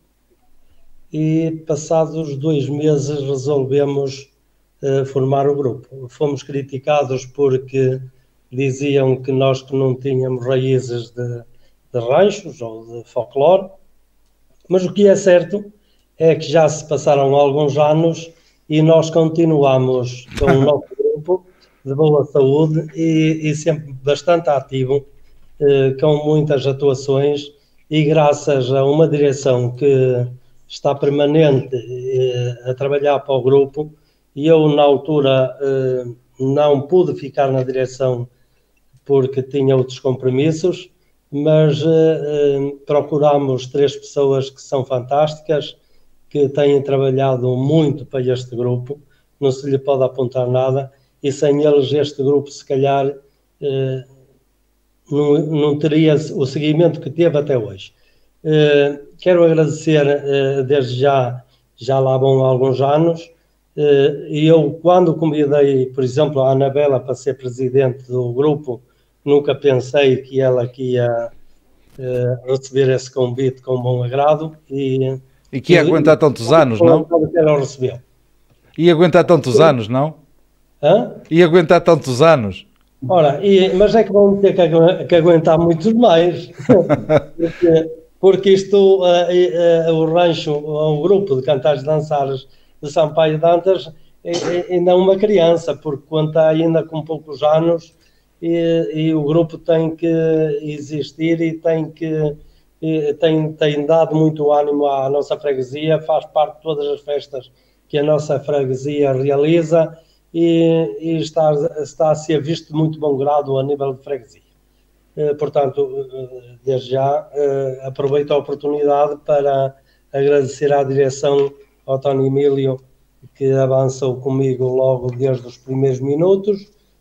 e, passados dois meses, resolvemos formar o grupo. Fomos criticados porque diziam que nós que não tínhamos raízes de, de ranchos ou de folclore, mas o que é certo é que já se passaram alguns anos e nós continuamos com o nosso grupo de boa saúde e, e sempre bastante ativo, eh, com muitas atuações e graças a uma direção que está permanente eh, a trabalhar para o grupo, e eu na altura eh, não pude ficar na direção porque tinha outros compromissos, mas uh, procuramos três pessoas que são fantásticas, que têm trabalhado muito para este grupo, não se lhe pode apontar nada, e sem eles este grupo se calhar uh, não, não teria o seguimento que teve até hoje. Uh, quero agradecer uh, desde já, já lá vão alguns anos, uh, e eu quando convidei, por exemplo, a Anabela para ser presidente do grupo, nunca pensei que ela aqui ia uh, receber esse convite com bom agrado. E, e que ia aguentar tantos anos, não? Que ela recebeu. Ia aguentar tantos Sim. anos, não? Hã? Ia aguentar tantos anos. Ora, e, mas é que vão ter que, que aguentar muitos mais. porque, porque isto, uh, uh, o rancho, o grupo de Cantares e Dançares de Sampaio de Antas, é, é ainda uma criança, porque conta ainda com poucos anos. E, e o grupo tem que existir e tem que e tem, tem dado muito ânimo à nossa freguesia, faz parte de todas as festas que a nossa freguesia realiza e, e está, está a ser visto de muito bom grado a nível de freguesia. Portanto, desde já aproveito a oportunidade para agradecer à direção ao Tony Emílio, que avançou comigo logo desde os primeiros minutos,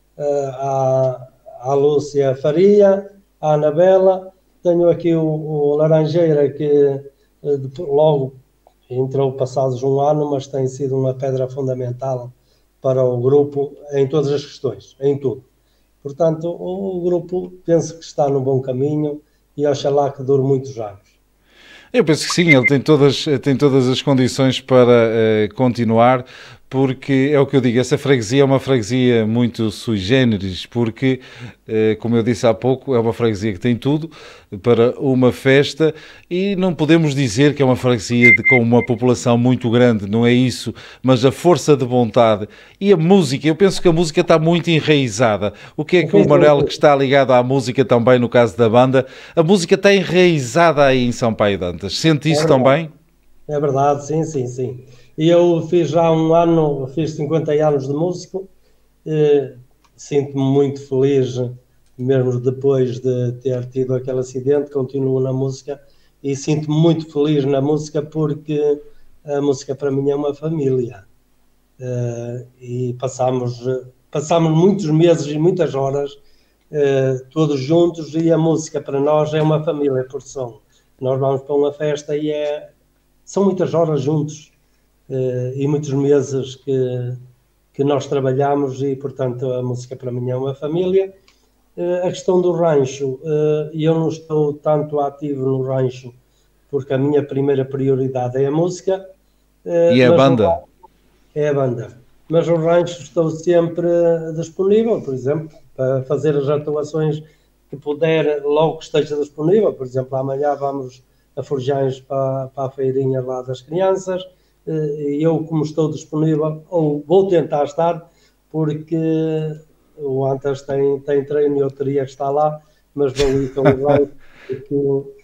à, à Lúcia Faria, à Anabela. Tenho aqui o, o Laranjeira, que logo entrou passados um ano, mas tem sido uma pedra fundamental para o grupo em todas as questões, em tudo. Portanto, o grupo penso que está no bom caminho e oxalá que dure muitos anos. Eu penso que sim, ele tem todas, tem todas as condições para uh, continuar, porque é o que eu digo, essa freguesia é uma freguesia muito sui generis, porque, uh, como eu disse há pouco, é uma freguesia que tem tudo para uma festa e não podemos dizer que é uma freguesia de, com uma população muito grande, não é isso, mas a força de vontade e a música, eu penso que a música está muito enraizada. O que é que o Manuel, que está ligado à música também, no caso da banda, a música está enraizada aí em Sampaio de Antas. Sente isso é também? É verdade, sim, sim, sim. E eu fiz já um ano, fiz cinquenta anos de músico, eh, sinto-me muito feliz, mesmo depois de ter tido aquele acidente, continuo na música e sinto-me muito feliz na música porque a música para mim é uma família. Uh, e passamos, passamos muitos meses e muitas horas uh, todos juntos, e a música para nós é uma família por som. Nós vamos para uma festa e é, são muitas horas juntos uh, e muitos meses que, que nós trabalhamos, e portanto a música para mim é uma família. Uh, a questão do rancho, uh, eu não estou tanto ativo no rancho porque a minha primeira prioridade é a música. Uh, e a banda? É a banda. Mas o rancho estou sempre disponível, por exemplo, para fazer as atuações que puder, logo que esteja disponível. Por exemplo, amanhã vamos a Forjães para, para a feirinha lá das crianças, e eu, como estou disponível, ou vou tentar estar, porque o Antas tem, tem treino e eu teria que estar lá, mas vou ir com o rancho, porque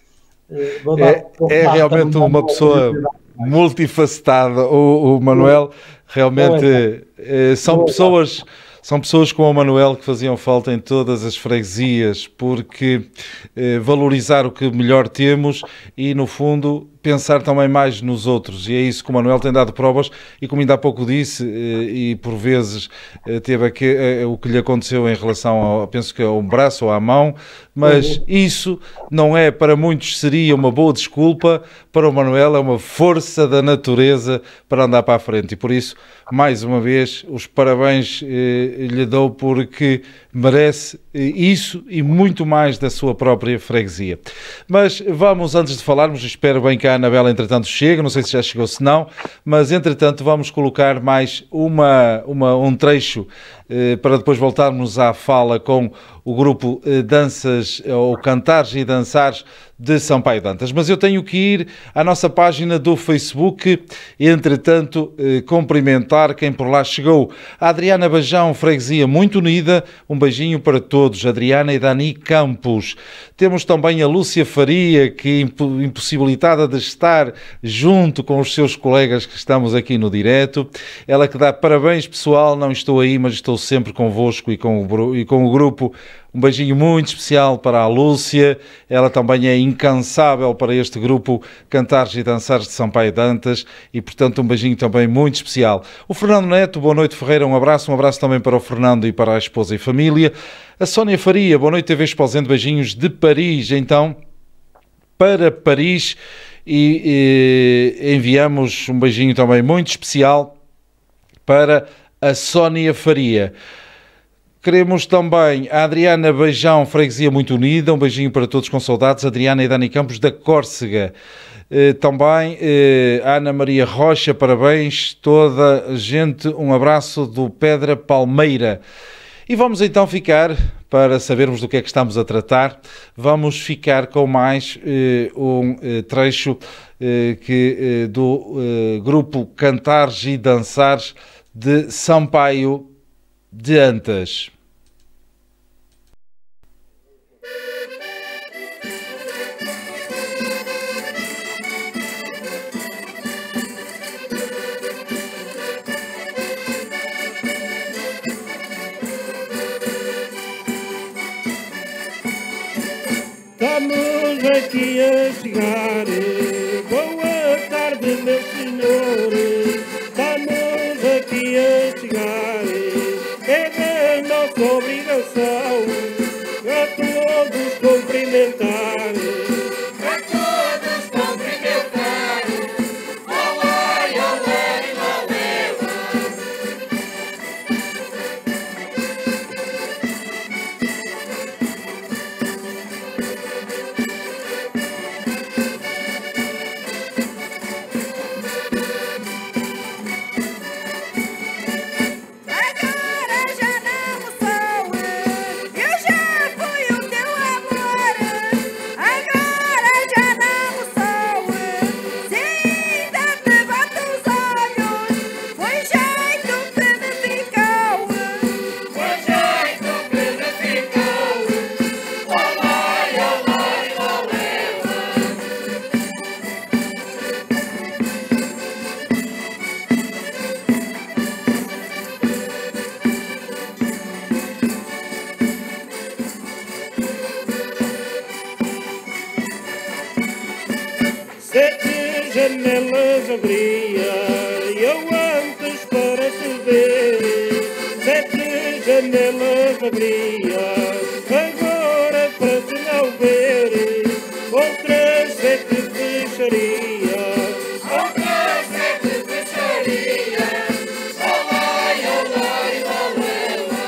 vou dar, é, é realmente uma pessoa multifacetada, o, o Manuel. Realmente é, são pessoas, são pessoas como o Manuel que faziam falta em todas as freguesias, porque eh, valorizar o que melhor temos e, no fundo, pensar também mais nos outros, e é isso que o Manuel tem dado provas, e como ainda há pouco disse, e por vezes teve aqui, o que lhe aconteceu em relação ao, penso que ao braço ou à mão, mas isso não é, para muitos seria uma boa desculpa, para o Manuel é uma força da natureza para andar para a frente, e por isso, mais uma vez, os parabéns eh, lhe dou, porque merece isso e muito mais da sua própria freguesia. Mas vamos, antes de falarmos, espero bem que a Anabela entretanto chega, não sei se já chegou, se não, mas entretanto vamos colocar mais uma, uma, um trecho eh, para depois voltarmos à fala com o grupo eh, Danças, ou Cantares e Dançares de Sampaio Dantas. Mas eu tenho que ir à nossa página do Facebook, entretanto eh, cumprimentar quem por lá chegou. A Adriana Bajão, freguesia muito unida, um beijinho para todos, Adriana e Dani Campos. Temos também a Lúcia Faria, que impossibilitada de estar junto com os seus colegas que estamos aqui no direto. Ela que dá parabéns, pessoal, não estou aí, mas estou sempre convosco e com o, e com o grupo. Um beijinho muito especial para a Lúcia, ela também é incansável para este grupo Cantares e Dançares de Sampaio Dantas, e portanto um beijinho também muito especial. O Fernando Neto, boa noite Ferreira, um abraço, um abraço também para o Fernando e para a esposa e família. A Sónia Faria, boa noite T V Esposende, beijinhos de Paris, então, para Paris, e, e enviamos um beijinho também muito especial para a Sónia Faria. Queremos também a Adriana Beijão, freguesia muito unida, um beijinho para todos com saudades, Adriana e Dani Campos da Córcega. Eh, também eh, Ana Maria Rocha, parabéns, toda a gente, um abraço do Pedra Palmeira. E vamos então ficar, para sabermos do que é que estamos a tratar, vamos ficar com mais eh, um eh, trecho eh, que, eh, do eh, grupo Cantares e Dançares de Sampaio de Antas. Estamos aqui a chegar, boa tarde meus senhores, estamos aqui a chegar, é da nossa obrigação a todos cumprimentar, a todos cumprimentar, olá, olá, janelas abria, eu antes para te ver, sete janelas abria, agora para te não ver, outras sete fecharia, outras sete fecharia, olai, olai, olela.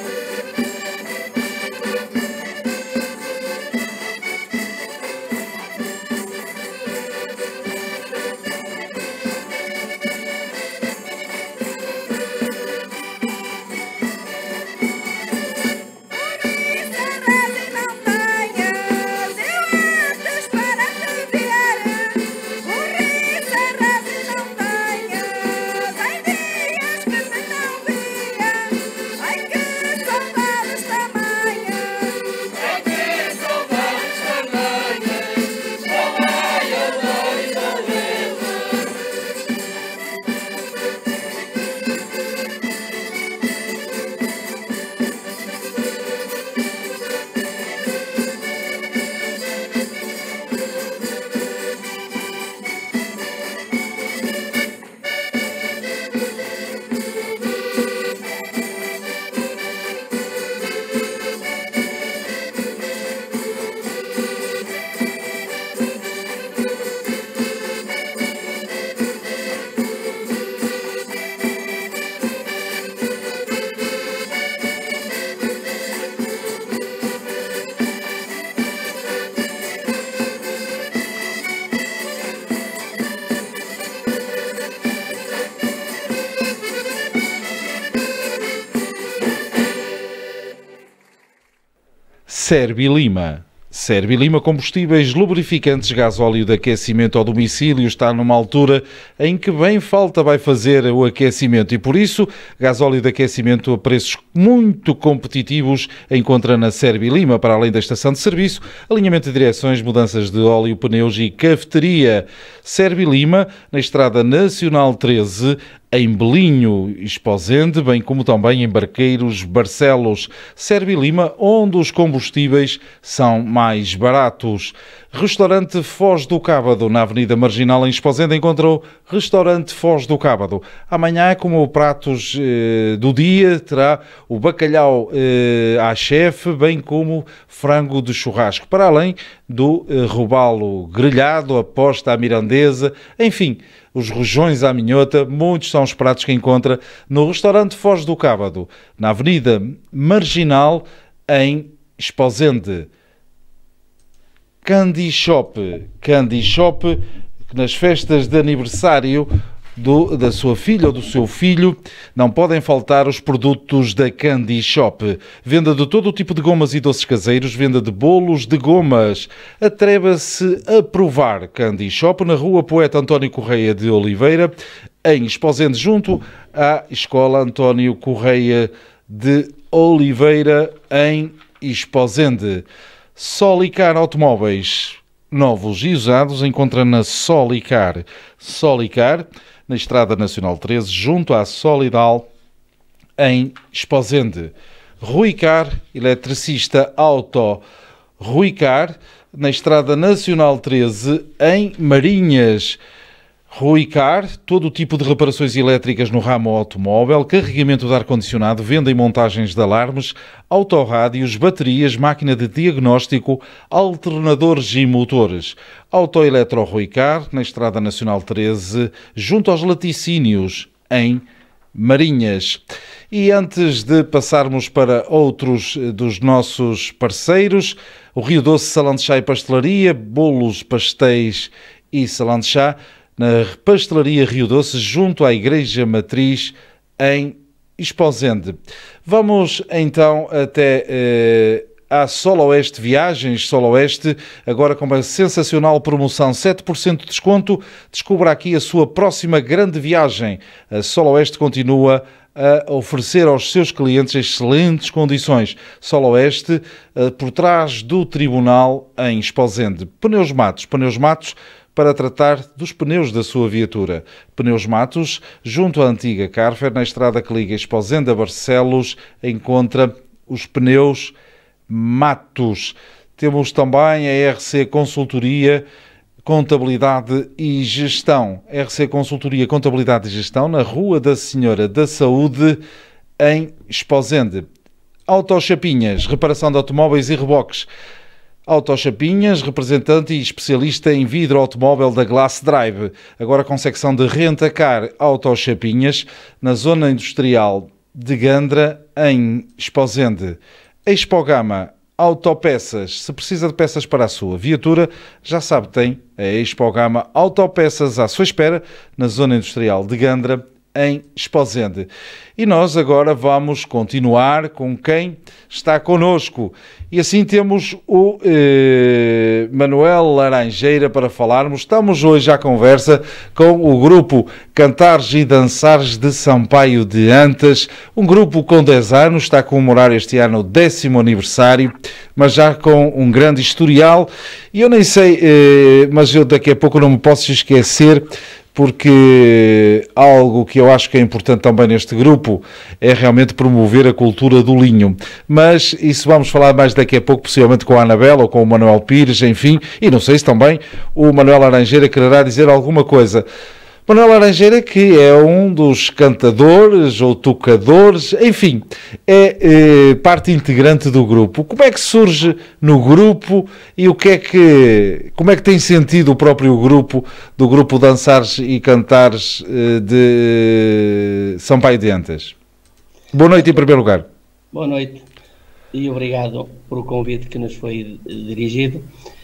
Serbilima. Serbilima Combustíveis Lubrificantes Gasóleo de Aquecimento ao Domicílio está numa altura em que bem falta vai fazer o aquecimento e por isso gasóleo de aquecimento a preços muito competitivos encontra na Serbilima, para além da estação de serviço, alinhamento de direções, mudanças de óleo, pneus e cafeteria. Serbilima, na Estrada Nacional treze, em Belinho, Esposende, bem como também em Barqueiros, Barcelos. Serbilima, onde os combustíveis são mais baratos. Restaurante Foz do Cábado, na Avenida Marginal, em Esposende, encontrou Restaurante Foz do Cábado. Amanhã, como pratos eh, do dia, terá o bacalhau eh, à chefe, bem como frango de churrasco, para além do eh, robalo grelhado, a posta à mirandesa, enfim, os rojões à minhota, muitos são os pratos que encontra no Restaurante Foz do Cábado, na Avenida Marginal, em Esposende. Candy Shop, Candy Shop, nas festas de aniversário do, da sua filha ou do seu filho, não podem faltar os produtos da Candy Shop. Venda de todo o tipo de gomas e doces caseiros, venda de bolos de gomas. Atreva-se a provar. Candy Shop, na Rua Poeta António Correia de Oliveira, em Esposende, junto à Escola António Correia de Oliveira, em Esposende. Solicar Automóveis, novos e usados, encontra na Solicar. Solicar, na Estrada Nacional treze, junto à Solidal, em Esposende. Ruicar, eletricista auto. Ruicar, na Estrada Nacional treze, em Marinhas. Ruicar, todo o tipo de reparações elétricas no ramo automóvel, carregamento de ar-condicionado, venda e montagens de alarmes, autorrádios, baterias, máquina de diagnóstico, alternadores e motores. Autoeletro Ruicar, na Estrada Nacional treze, junto aos laticínios, em Marinhas. E antes de passarmos para outros dos nossos parceiros, o Rio Doce Salão de Chá e Pastelaria, bolos, pastéis e salão de chá, na Pastelaria Rio Doce, junto à Igreja Matriz, em Esposende. Vamos então até eh, à Sol Oeste Viagens, Sol Oeste, agora com uma sensacional promoção, sete por cento de desconto. Descubra aqui a sua próxima grande viagem. A Sol Oeste continua a oferecer aos seus clientes excelentes condições. Sol Oeste, por trás do Tribunal, em Esposende. Pneus Matos, Pneus Matos, para tratar dos pneus da sua viatura. Pneus Matos, junto à antiga Carfer, na estrada que liga Esposende a Barcelos, encontra os pneus Matos. Temos também a R C Consultoria, Contabilidade e Gestão. R C Consultoria Contabilidade e Gestão, na Rua da Senhora da Saúde, em Esposende. Autochapinhas, reparação de automóveis e reboques. Autochapinhas, representante e especialista em vidro automóvel da Glass Drive. Agora com secção de renta-car. Autochapinhas, na Zona Industrial de Gandra, em Esposende. Expogama Autopeças. Se precisa de peças para a sua viatura, já sabe, tem a Expogama Autopeças à sua espera, na Zona Industrial de Gandra, em Esposende. E nós agora vamos continuar com quem está connosco. E assim temos o eh, Manuel Laranjeira para falarmos. Estamos hoje à conversa com o grupo Cantares e Dançares de Sampaio de Antas, um grupo com dez anos, está a comemorar este ano o décimo aniversário, mas já com um grande historial. E eu nem sei, eh, mas eu daqui a pouco não me posso esquecer, porque algo que eu acho que é importante também neste grupo é realmente promover a cultura do linho. Mas isso vamos falar mais daqui a pouco, possivelmente com a Anabela ou com o Manuel Pires, enfim, e não sei se também o Manuel Laranjeira quererá dizer alguma coisa. Manuel Laranjeira, que é um dos cantadores ou tocadores, enfim, é, é parte integrante do grupo. Como é que surge no grupo e o que é que, como é que tem sentido o próprio grupo, do grupo Dançares e Cantares de Sampaio de Antas? Boa noite em primeiro lugar. Boa noite e obrigado por o convite que nos foi dirigido.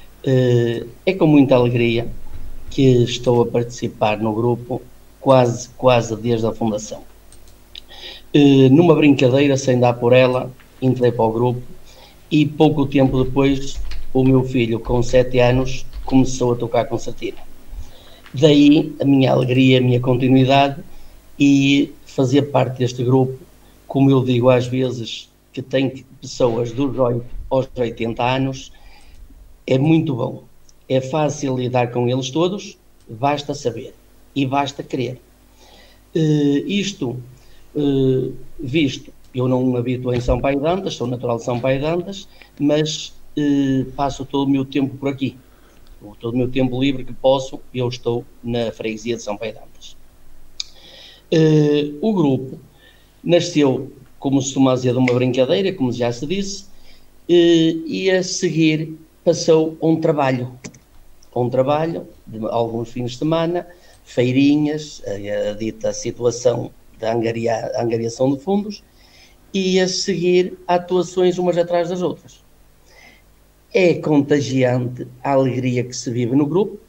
É com muita alegria que estou a participar no grupo quase, quase desde a fundação. Uh, numa brincadeira, sem dar por ela, entrei para o grupo e pouco tempo depois o meu filho, com sete anos, começou a tocar concertina. Daí a minha alegria, a minha continuidade e fazer parte deste grupo, como eu digo às vezes, que tem pessoas dos oito aos oitenta anos, é muito bom. É fácil lidar com eles todos, basta saber e basta querer. Uh, isto, uh, visto, eu não habito em Sampaio de Antas, sou natural de Sampaio de Antas, mas uh, passo todo o meu tempo por aqui. Todo o meu tempo livre que posso, eu estou na freguesia de Sampaio de Antas. Uh, o grupo nasceu, como se costuma dizer, de uma brincadeira, como já se disse, uh, e a seguir passou a um trabalho. Um trabalho de alguns fins de semana, feirinhas, a, a dita situação da angaria, angariação de fundos, e a seguir atuações umas atrás das outras. É contagiante a alegria que se vive no grupo,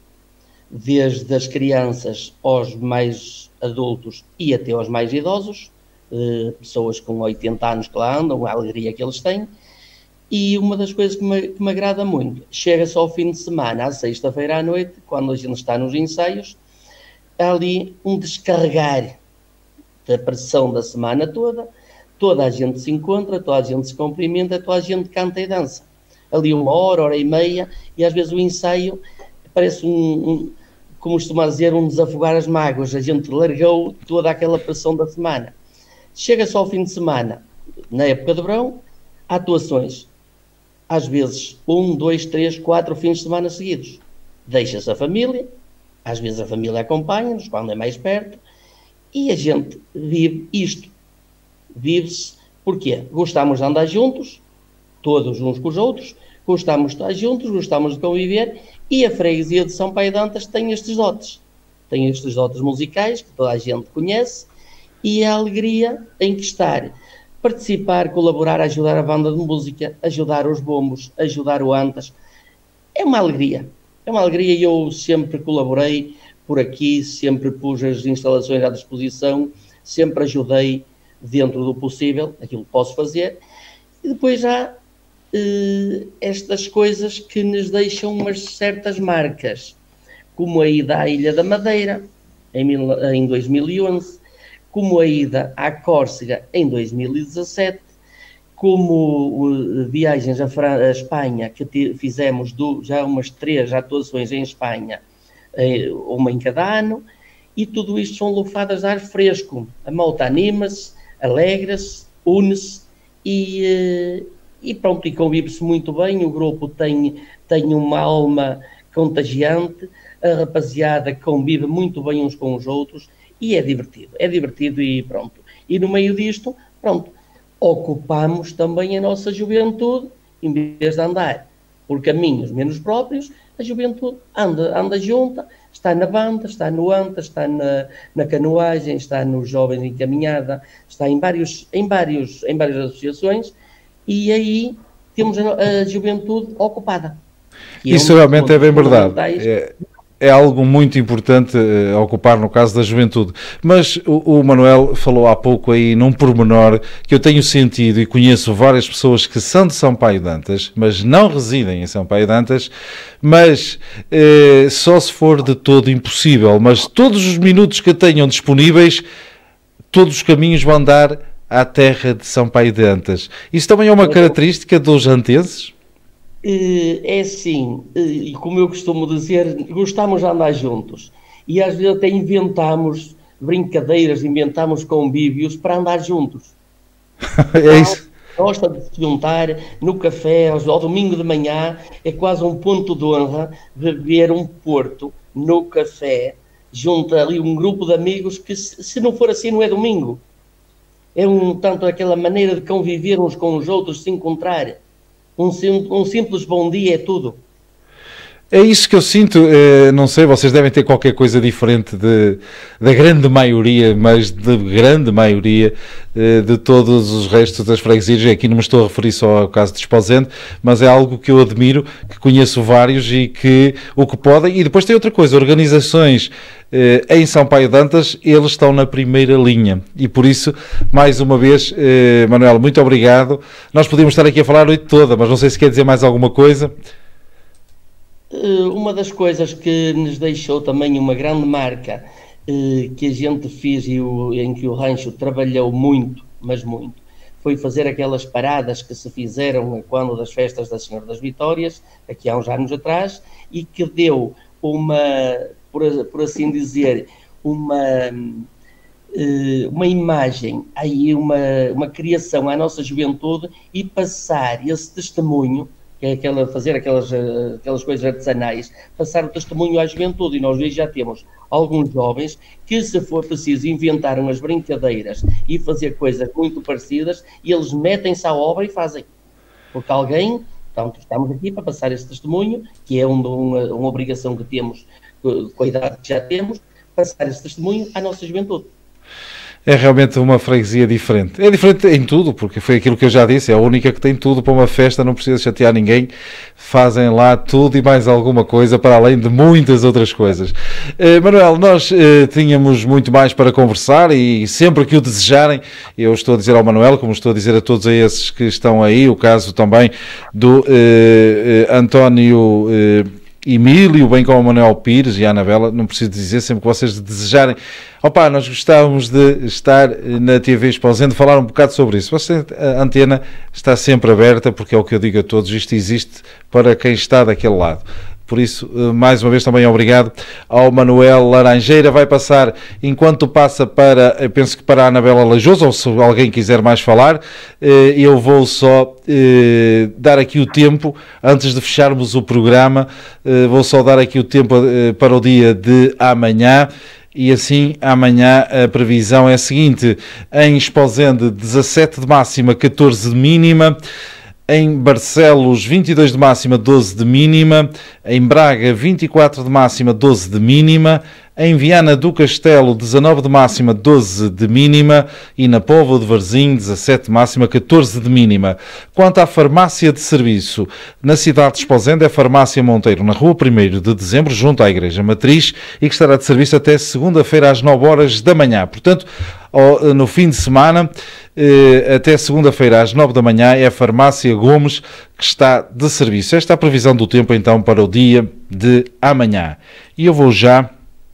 desde as crianças aos mais adultos e até aos mais idosos, eh, pessoas com oitenta anos que lá andam, a alegria que eles têm. E uma das coisas que me, que me agrada muito, chega-se ao fim de semana, à sexta-feira à noite, quando a gente está nos ensaios, há ali um descarregar da pressão da semana toda, toda a gente se encontra, toda a gente se cumprimenta, toda a gente canta e dança. Ali uma hora, hora e meia, e às vezes o ensaio parece um, um como costuma dizer, um desafogar as mágoas, a gente largou toda aquela pressão da semana. Chega-se ao fim de semana, na época de verão, há atuações. Às vezes, um, dois, três, quatro fins de semana seguidos. Deixa-se a família, às vezes a família acompanha-nos, quando é mais perto, e a gente vive isto. Vive-se, porquê? Gostamos de andar juntos, todos uns com os outros, gostamos de estar juntos, gostamos de conviver, e a freguesia de Sampaio de Antas tem estes dotes. Tem estes dotes musicais, que toda a gente conhece, e a alegria em que estar... participar, colaborar, ajudar a banda de música, ajudar os bombos, ajudar o Antas, é uma alegria, é uma alegria e eu sempre colaborei por aqui, sempre pus as instalações à disposição, sempre ajudei dentro do possível, aquilo que posso fazer, e depois há eh, estas coisas que nos deixam umas certas marcas, como a ida à Ilha da Madeira, em, mil, em dois mil e onze, como a ida à Córcega em dois mil e dezassete, como uh, viagens à, Fran- à Espanha, que te- fizemos do, já umas três atuações em Espanha, eh, uma em cada ano, e tudo isto são lufadas de ar fresco. A malta anima-se, alegra-se, une-se e, eh, e pronto, e convive-se muito bem. O grupo tem, tem uma alma contagiante, a rapaziada convive muito bem uns com os outros e é divertido, é divertido e pronto. E no meio disto, pronto, ocupamos também a nossa juventude, em vez de andar por caminhos menos próprios, a juventude anda, anda junta, está na banda, está no ANTA, está na, na canoagem, está nos Jovens em Caminhada, está em, vários, em, vários, em várias associações, e aí temos a, a juventude ocupada. Isso é um realmente é bem verdade. É, é algo muito importante uh, ocupar no caso da juventude. Mas o, o Manuel falou há pouco aí num pormenor que eu tenho sentido e conheço várias pessoas que são de Sampaio de Antas, mas não residem em Sampaio de Antas, mas uh, só se for de todo impossível. Mas todos os minutos que tenham disponíveis, todos os caminhos vão dar à terra de Sampaio de Antas. Isso também é uma característica dos antenses? É assim, e como eu costumo dizer, gostamos de andar juntos e às vezes até inventamos brincadeiras, inventamos convívios para andar juntos. É isso. Gosta de se juntar no café ao domingo de manhã, é quase um ponto de honra beber um porto no café, junto ali um grupo de amigos que se não for assim não é domingo. É um tanto aquela maneira de conviver uns com os outros, se encontrar. Um, um simples bom dia é tudo. É isso que eu sinto, não sei, vocês devem ter qualquer coisa diferente de, da grande maioria, mas de grande maioria de todos os restos das freguesias. Aqui não me estou a referir só ao caso de Esposende, mas é algo que eu admiro, que conheço vários e que o que podem. E depois tem outra coisa, organizações em Sampaio de Antas, eles estão na primeira linha. E por isso, mais uma vez, Manuel, muito obrigado. Nós podíamos estar aqui a falar a noite toda, mas não sei se quer dizer mais alguma coisa. Uma das coisas que nos deixou também uma grande marca que a gente fez e o, em que o rancho trabalhou muito, mas muito, foi fazer aquelas paradas que se fizeram quando das festas da Senhora das Vitórias, aqui há uns anos atrás, e que deu uma, por, por assim dizer, uma, uma imagem, aí uma, uma criação à nossa juventude e passar esse testemunho, que é aquela, fazer aquelas, aquelas coisas artesanais, passar o testemunho à juventude. E nós hoje já temos alguns jovens que, se for preciso, inventaram as brincadeiras e fazer coisas muito parecidas, e eles metem-se à obra e fazem. Porque alguém, então, estamos aqui para passar esse testemunho, que é uma, uma, uma obrigação que temos, com a idade que já temos, passar esse testemunho à nossa juventude. É realmente uma freguesia diferente. É diferente em tudo, porque foi aquilo que eu já disse, é a única que tem tudo para uma festa, não precisa chatear ninguém, fazem lá tudo e mais alguma coisa, para além de muitas outras coisas. Uh, Manuel, nós uh, tínhamos muito mais para conversar e sempre que o desejarem, eu estou a dizer ao Manuel, como estou a dizer a todos esses que estão aí, o caso também do uh, uh, António... Uh, Emílio, bem como o Manuel Pires e a Anabela, não preciso dizer, sempre que vocês desejarem, opá, nós gostávamos de estar na T V Esposende, falar um bocado sobre isso. Você, a antena está sempre aberta, porque é o que eu digo a todos, isto existe para quem está daquele lado. Por isso, mais uma vez também obrigado ao Manuel Laranjeira. Vai passar, enquanto passa para, eu penso que para a Anabela Lajoso, ou se alguém quiser mais falar, eu vou só dar aqui o tempo, antes de fecharmos o programa, vou só dar aqui o tempo para o dia de amanhã. E assim, amanhã a previsão é a seguinte: em Esposende, dezassete de máxima, catorze de mínima. Em Barcelos, vinte e dois de máxima, doze de mínima. Em Braga, vinte e quatro de máxima, doze de mínima. Em Viana do Castelo, dezanove de máxima, doze de mínima. E na Póvoa de Varzim, dezassete de máxima, catorze de mínima. Quanto à farmácia de serviço, na cidade de Esposende é a Farmácia Monteiro, na rua primeiro de dezembro, junto à Igreja Matriz, e que estará de serviço até segunda-feira às nove horas da manhã. Portanto, no fim de semana, até segunda-feira às nove da manhã, é a Farmácia Gomes que está de serviço. Esta é a previsão do tempo então para o dia de amanhã. E eu vou já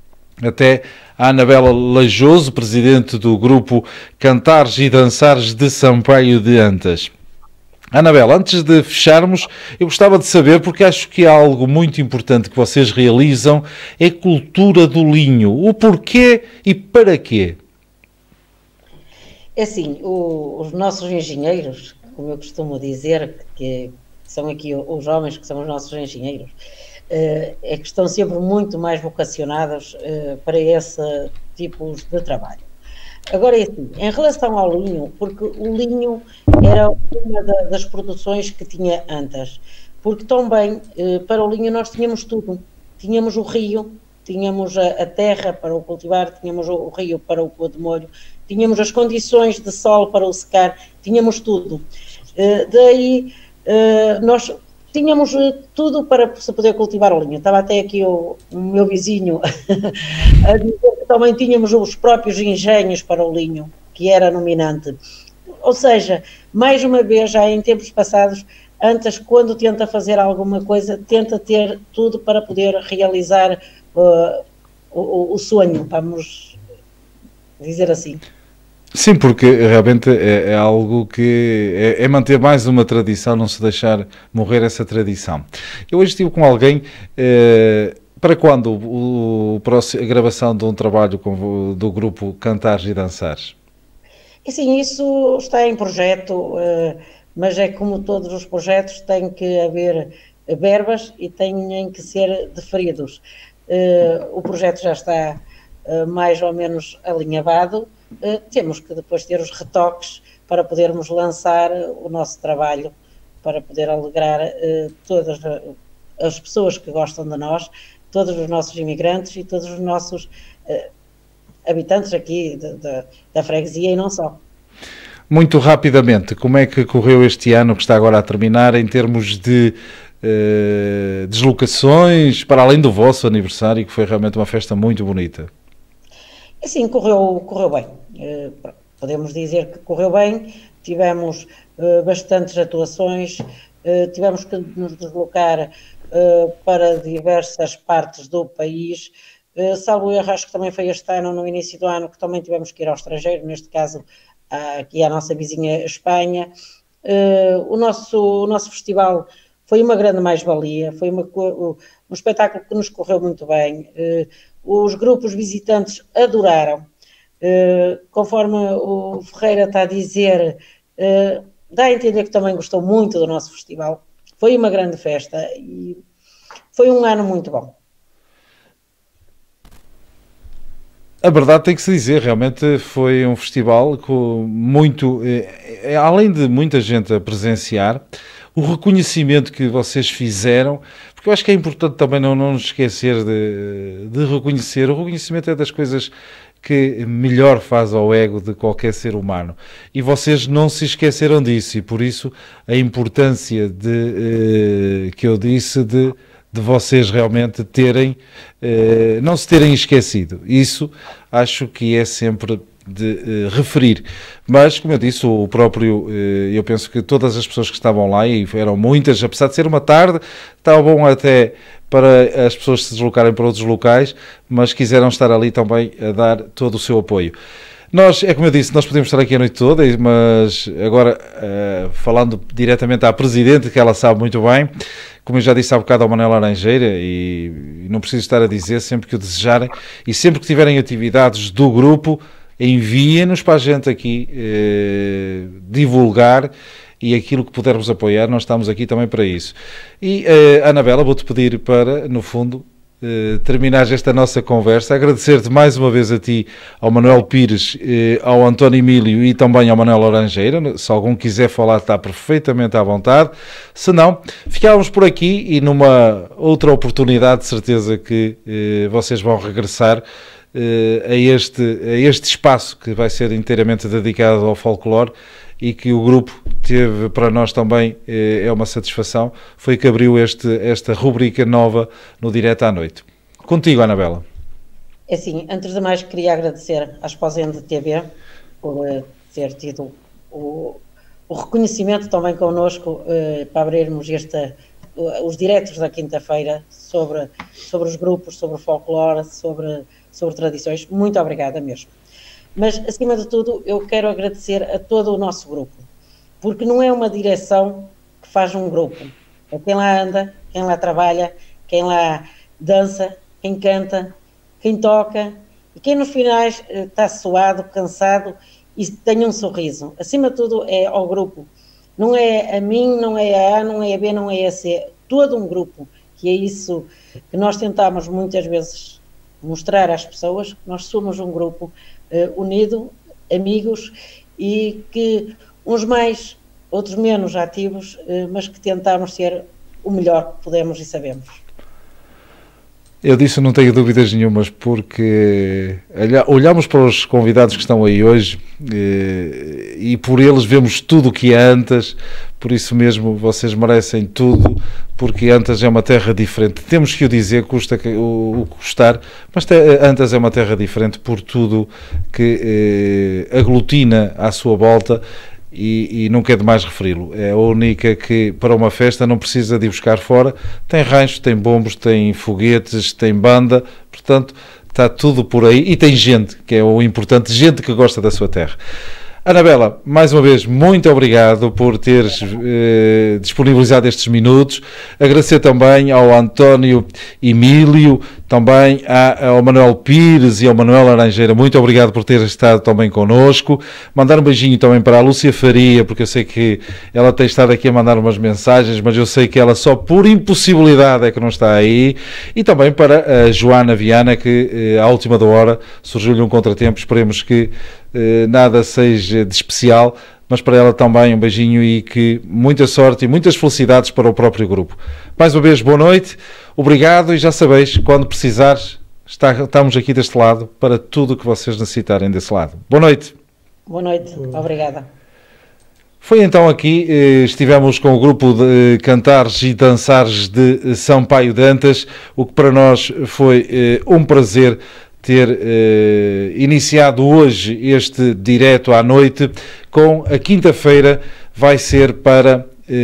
até a Anabela Lajoso, presidente do grupo Cantares e Dançares de Sampaio de Antas. Anabela, antes de fecharmos, eu gostava de saber, porque acho que há algo muito importante que vocês realizam, é a cultura do linho. O porquê e para quê? É assim, o, os nossos engenheiros, como eu costumo dizer, que são aqui os homens que são os nossos engenheiros, é que estão sempre muito mais vocacionadas para esse tipo de trabalho. Agora é assim, em relação ao linho, porque o linho era uma das produções que tinha antes, porque também para o linho nós tínhamos tudo, tínhamos o rio, tínhamos a, a terra para o cultivar, tínhamos o, o rio para o pôr de molho, tínhamos as condições de sol para o secar, tínhamos tudo. Uh, daí uh, nós tínhamos tudo para se poder cultivar o linho. Estava até aqui o, o meu vizinho a dizer que também tínhamos os próprios engenhos para o linho, que era nominante. Ou seja, mais uma vez, já em tempos passados, antes, quando tenta fazer alguma coisa, tenta ter tudo para poder realizar uh, o, o sonho, vamos dizer assim. Sim, porque realmente é, é algo que é, é manter mais uma tradição, não se deixar morrer essa tradição. Eu hoje estive com alguém, eh, para quando o, o, a gravação de um trabalho com, do grupo Cantares e Dançares? E sim, isso está em projeto, uh, mas é como todos os projetos, tem que haver verbas e têm que ser deferidos. Uh, o projeto já está uh, mais ou menos alinhavado. Uh, temos que depois ter os retoques para podermos lançar o nosso trabalho, para poder alegrar uh, todas as pessoas que gostam de nós, todos os nossos imigrantes e todos os nossos uh, habitantes aqui de, de, da freguesia e não só. Muito rapidamente, como é que correu este ano que está agora a terminar em termos de uh, deslocações, para além do vosso aniversário, que foi realmente uma festa muito bonita? Sim, correu, correu bem. Uh, podemos dizer que correu bem. Tivemos uh, bastantes atuações, uh, tivemos que nos deslocar uh, para diversas partes do país. Uh, salvo erro, acho que também foi este ano, no início do ano, que também tivemos que ir ao estrangeiro, neste caso aqui à nossa vizinha Espanha. Uh, o, nosso, o nosso festival foi uma grande mais-valia, foi uma, um espetáculo que nos correu muito bem. Uh, os grupos visitantes adoraram. Uh, conforme o Ferreira está a dizer, uh, dá a entender que também gostou muito do nosso festival. Foi uma grande festa e foi um ano muito bom. A verdade tem que se dizer, realmente foi um festival com muito, eh, além de muita gente a presenciar, o reconhecimento que vocês fizeram, porque eu acho que é importante também não, não nos esquecer de, de reconhecer, o reconhecimento é das coisas que melhor faz ao ego de qualquer ser humano, e vocês não se esqueceram disso, e por isso a importância de, eh, que eu disse de de vocês realmente terem, eh, não se terem esquecido. Isso acho que é sempre de eh, referir. Mas, como eu disse, o próprio, eh, eu penso que todas as pessoas que estavam lá, e eram muitas, apesar de ser uma tarde, estava bom até para as pessoas se deslocarem para outros locais, mas quiseram estar ali também a dar todo o seu apoio. Nós, é como eu disse, nós podemos estar aqui a noite toda, mas agora, uh, falando diretamente à Presidente, que ela sabe muito bem, como eu já disse há bocado ao Manuel Laranjeira, e, e não preciso estar a dizer, sempre que o desejarem, e sempre que tiverem atividades do grupo, enviem-nos para a gente aqui uh, divulgar, e aquilo que pudermos apoiar, nós estamos aqui também para isso. E, uh, Anabela, vou-te pedir para, no fundo, Uh, terminar esta nossa conversa, agradecer-te mais uma vez a ti, ao Manuel Pires, uh, ao António Emílio e também ao Manuel Laranjeira. Se algum quiser falar, está perfeitamente à vontade. Se não, ficávamos por aqui e numa outra oportunidade, de certeza que uh, vocês vão regressar uh, a, este, a este espaço que vai ser inteiramente dedicado ao folclore, e que o grupo teve para nós também, é uma satisfação, foi que abriu este, esta rubrica nova no Direto à Noite. Contigo, Anabela. É assim, antes de mais queria agradecer à Exposende T V por uh, ter tido o, o reconhecimento também connosco uh, para abrirmos este, uh, os diretos da quinta-feira sobre, sobre os grupos, sobre o folclore, sobre, sobre tradições. Muito obrigada mesmo. Mas, acima de tudo, eu quero agradecer a todo o nosso grupo, porque não é uma direção que faz um grupo. É quem lá anda, quem lá trabalha, quem lá dança, quem canta, quem toca, e quem nos finais está suado, cansado e tem um sorriso. Acima de tudo, é ao grupo. Não é a mim, não é a A, não é a B, não é a C. Todo um grupo que é isso que nós tentamos muitas vezes mostrar às pessoas, que nós somos um grupo uh, unido, amigos, e que uns mais, outros menos ativos, uh, mas que tentamos ser o melhor que podemos e sabemos. Eu disse, não tenho dúvidas nenhumas, porque olhamos para os convidados que estão aí hoje e por eles vemos tudo o que é Antas, por isso mesmo vocês merecem tudo, porque Antas é uma terra diferente. Temos que o dizer, custa o, o custar, mas Antas é uma terra diferente por tudo que eh, aglutina à sua volta. E, e nunca é demais referi-lo, é a única que para uma festa não precisa de ir buscar fora, tem rancho, tem bombos, tem foguetes, tem banda, portanto está tudo por aí, e tem gente, que é o importante, gente que gosta da sua terra. Anabela, mais uma vez, muito obrigado por teres eh, disponibilizado estes minutos. Agradecer também ao António Emílio, também ao Manuel Pires e ao Manuel Laranjeira. Muito obrigado por ter estado também connosco. Mandar um beijinho também para a Lúcia Faria, porque eu sei que ela tem estado aqui a mandar umas mensagens, mas eu sei que ela só por impossibilidade é que não está aí. E também para a Joana Viana, que eh, à última da hora surgiu-lhe um contratempo. Esperemos que eh, nada seja de especial, mas para ela também um beijinho e que muita sorte e muitas felicidades para o próprio grupo. Mais uma vez, boa noite, obrigado, e já sabeis, quando precisares, está, estamos aqui deste lado para tudo o que vocês necessitarem desse lado. Boa noite. Boa noite, obrigada. Foi então aqui, eh, estivemos com o grupo de Cantares e Dançares de Sampaio de Antas, o que para nós foi eh, um prazer ter eh, iniciado hoje este direto à noite. Com a quinta-feira vai ser para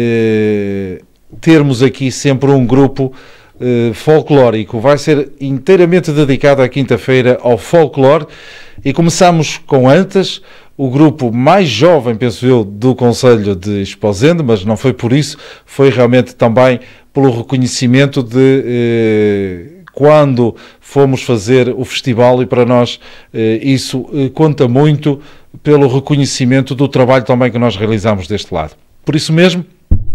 eh, termos aqui sempre um grupo eh, folclórico, vai ser inteiramente dedicado à quinta-feira ao folclore, e começamos com Antas, o grupo mais jovem, penso eu, do Concelho de Esposende, mas não foi por isso, foi realmente também pelo reconhecimento de eh, quando fomos fazer o festival, e para nós eh, isso eh, conta muito pelo reconhecimento do trabalho também que nós realizamos deste lado. Por isso mesmo,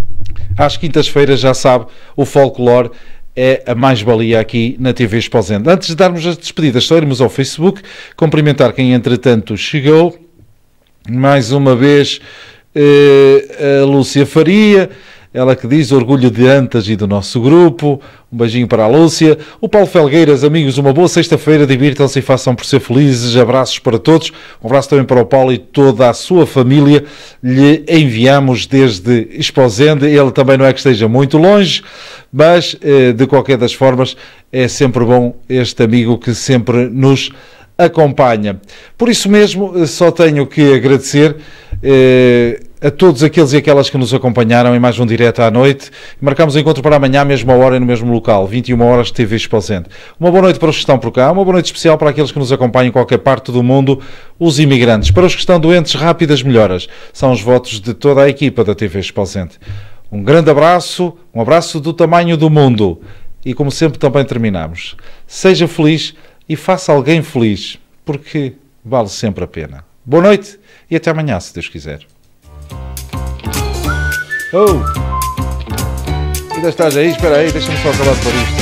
às quintas-feiras, já sabe, o folclore é a mais-valia aqui na T V Esposende. Antes de darmos as despedidas, só irmos ao Facebook, cumprimentar quem entretanto chegou. Mais uma vez, eh, a Lúcia Faria, ela que diz orgulho de Antas e do nosso grupo. Um beijinho para a Lúcia. O Paulo Felgueiras, amigos, uma boa sexta-feira, divirtam-se e façam por ser felizes. Abraços para todos. Um abraço também para o Paulo e toda a sua família. Lhe enviamos desde Esposende. Ele também não é que esteja muito longe, mas de qualquer das formas é sempre bom este amigo que sempre nos acompanha. Por isso mesmo, só tenho que agradecer eh, a todos aqueles e aquelas que nos acompanharam em mais um direto à noite. Marcamos o encontro para amanhã, à mesma hora e no mesmo local, vinte e uma horas, T V Esposende. Uma boa noite para os que estão por cá, uma boa noite especial para aqueles que nos acompanham em qualquer parte do mundo, os imigrantes. Para os que estão doentes, rápidas melhoras. São os votos de toda a equipa da T V Esposende. Um grande abraço, um abraço do tamanho do mundo. E como sempre também terminamos. Seja feliz e faça alguém feliz, porque vale sempre a pena. Boa noite e até amanhã, se Deus quiser. Oh! Ainda estás aí? Espera aí, deixa-me só acabar de pôr isto.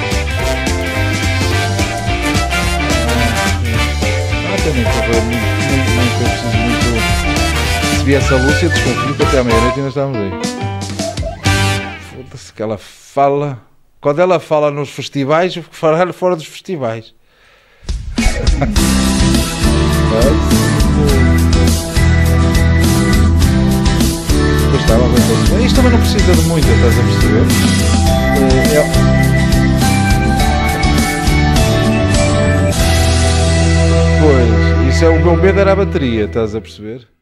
Ah, também foi muito, muito, eu preciso muito. Se viesse a Lúcia, desconfio que até à meia-noite ainda estávamos aí. Foda-se que ela fala. Quando ela fala nos festivais, eu fico falar fora dos festivais. Isto também não precisa de muito, estás a perceber? É... Pois, isso é o meu medo, era a bateria, estás a perceber?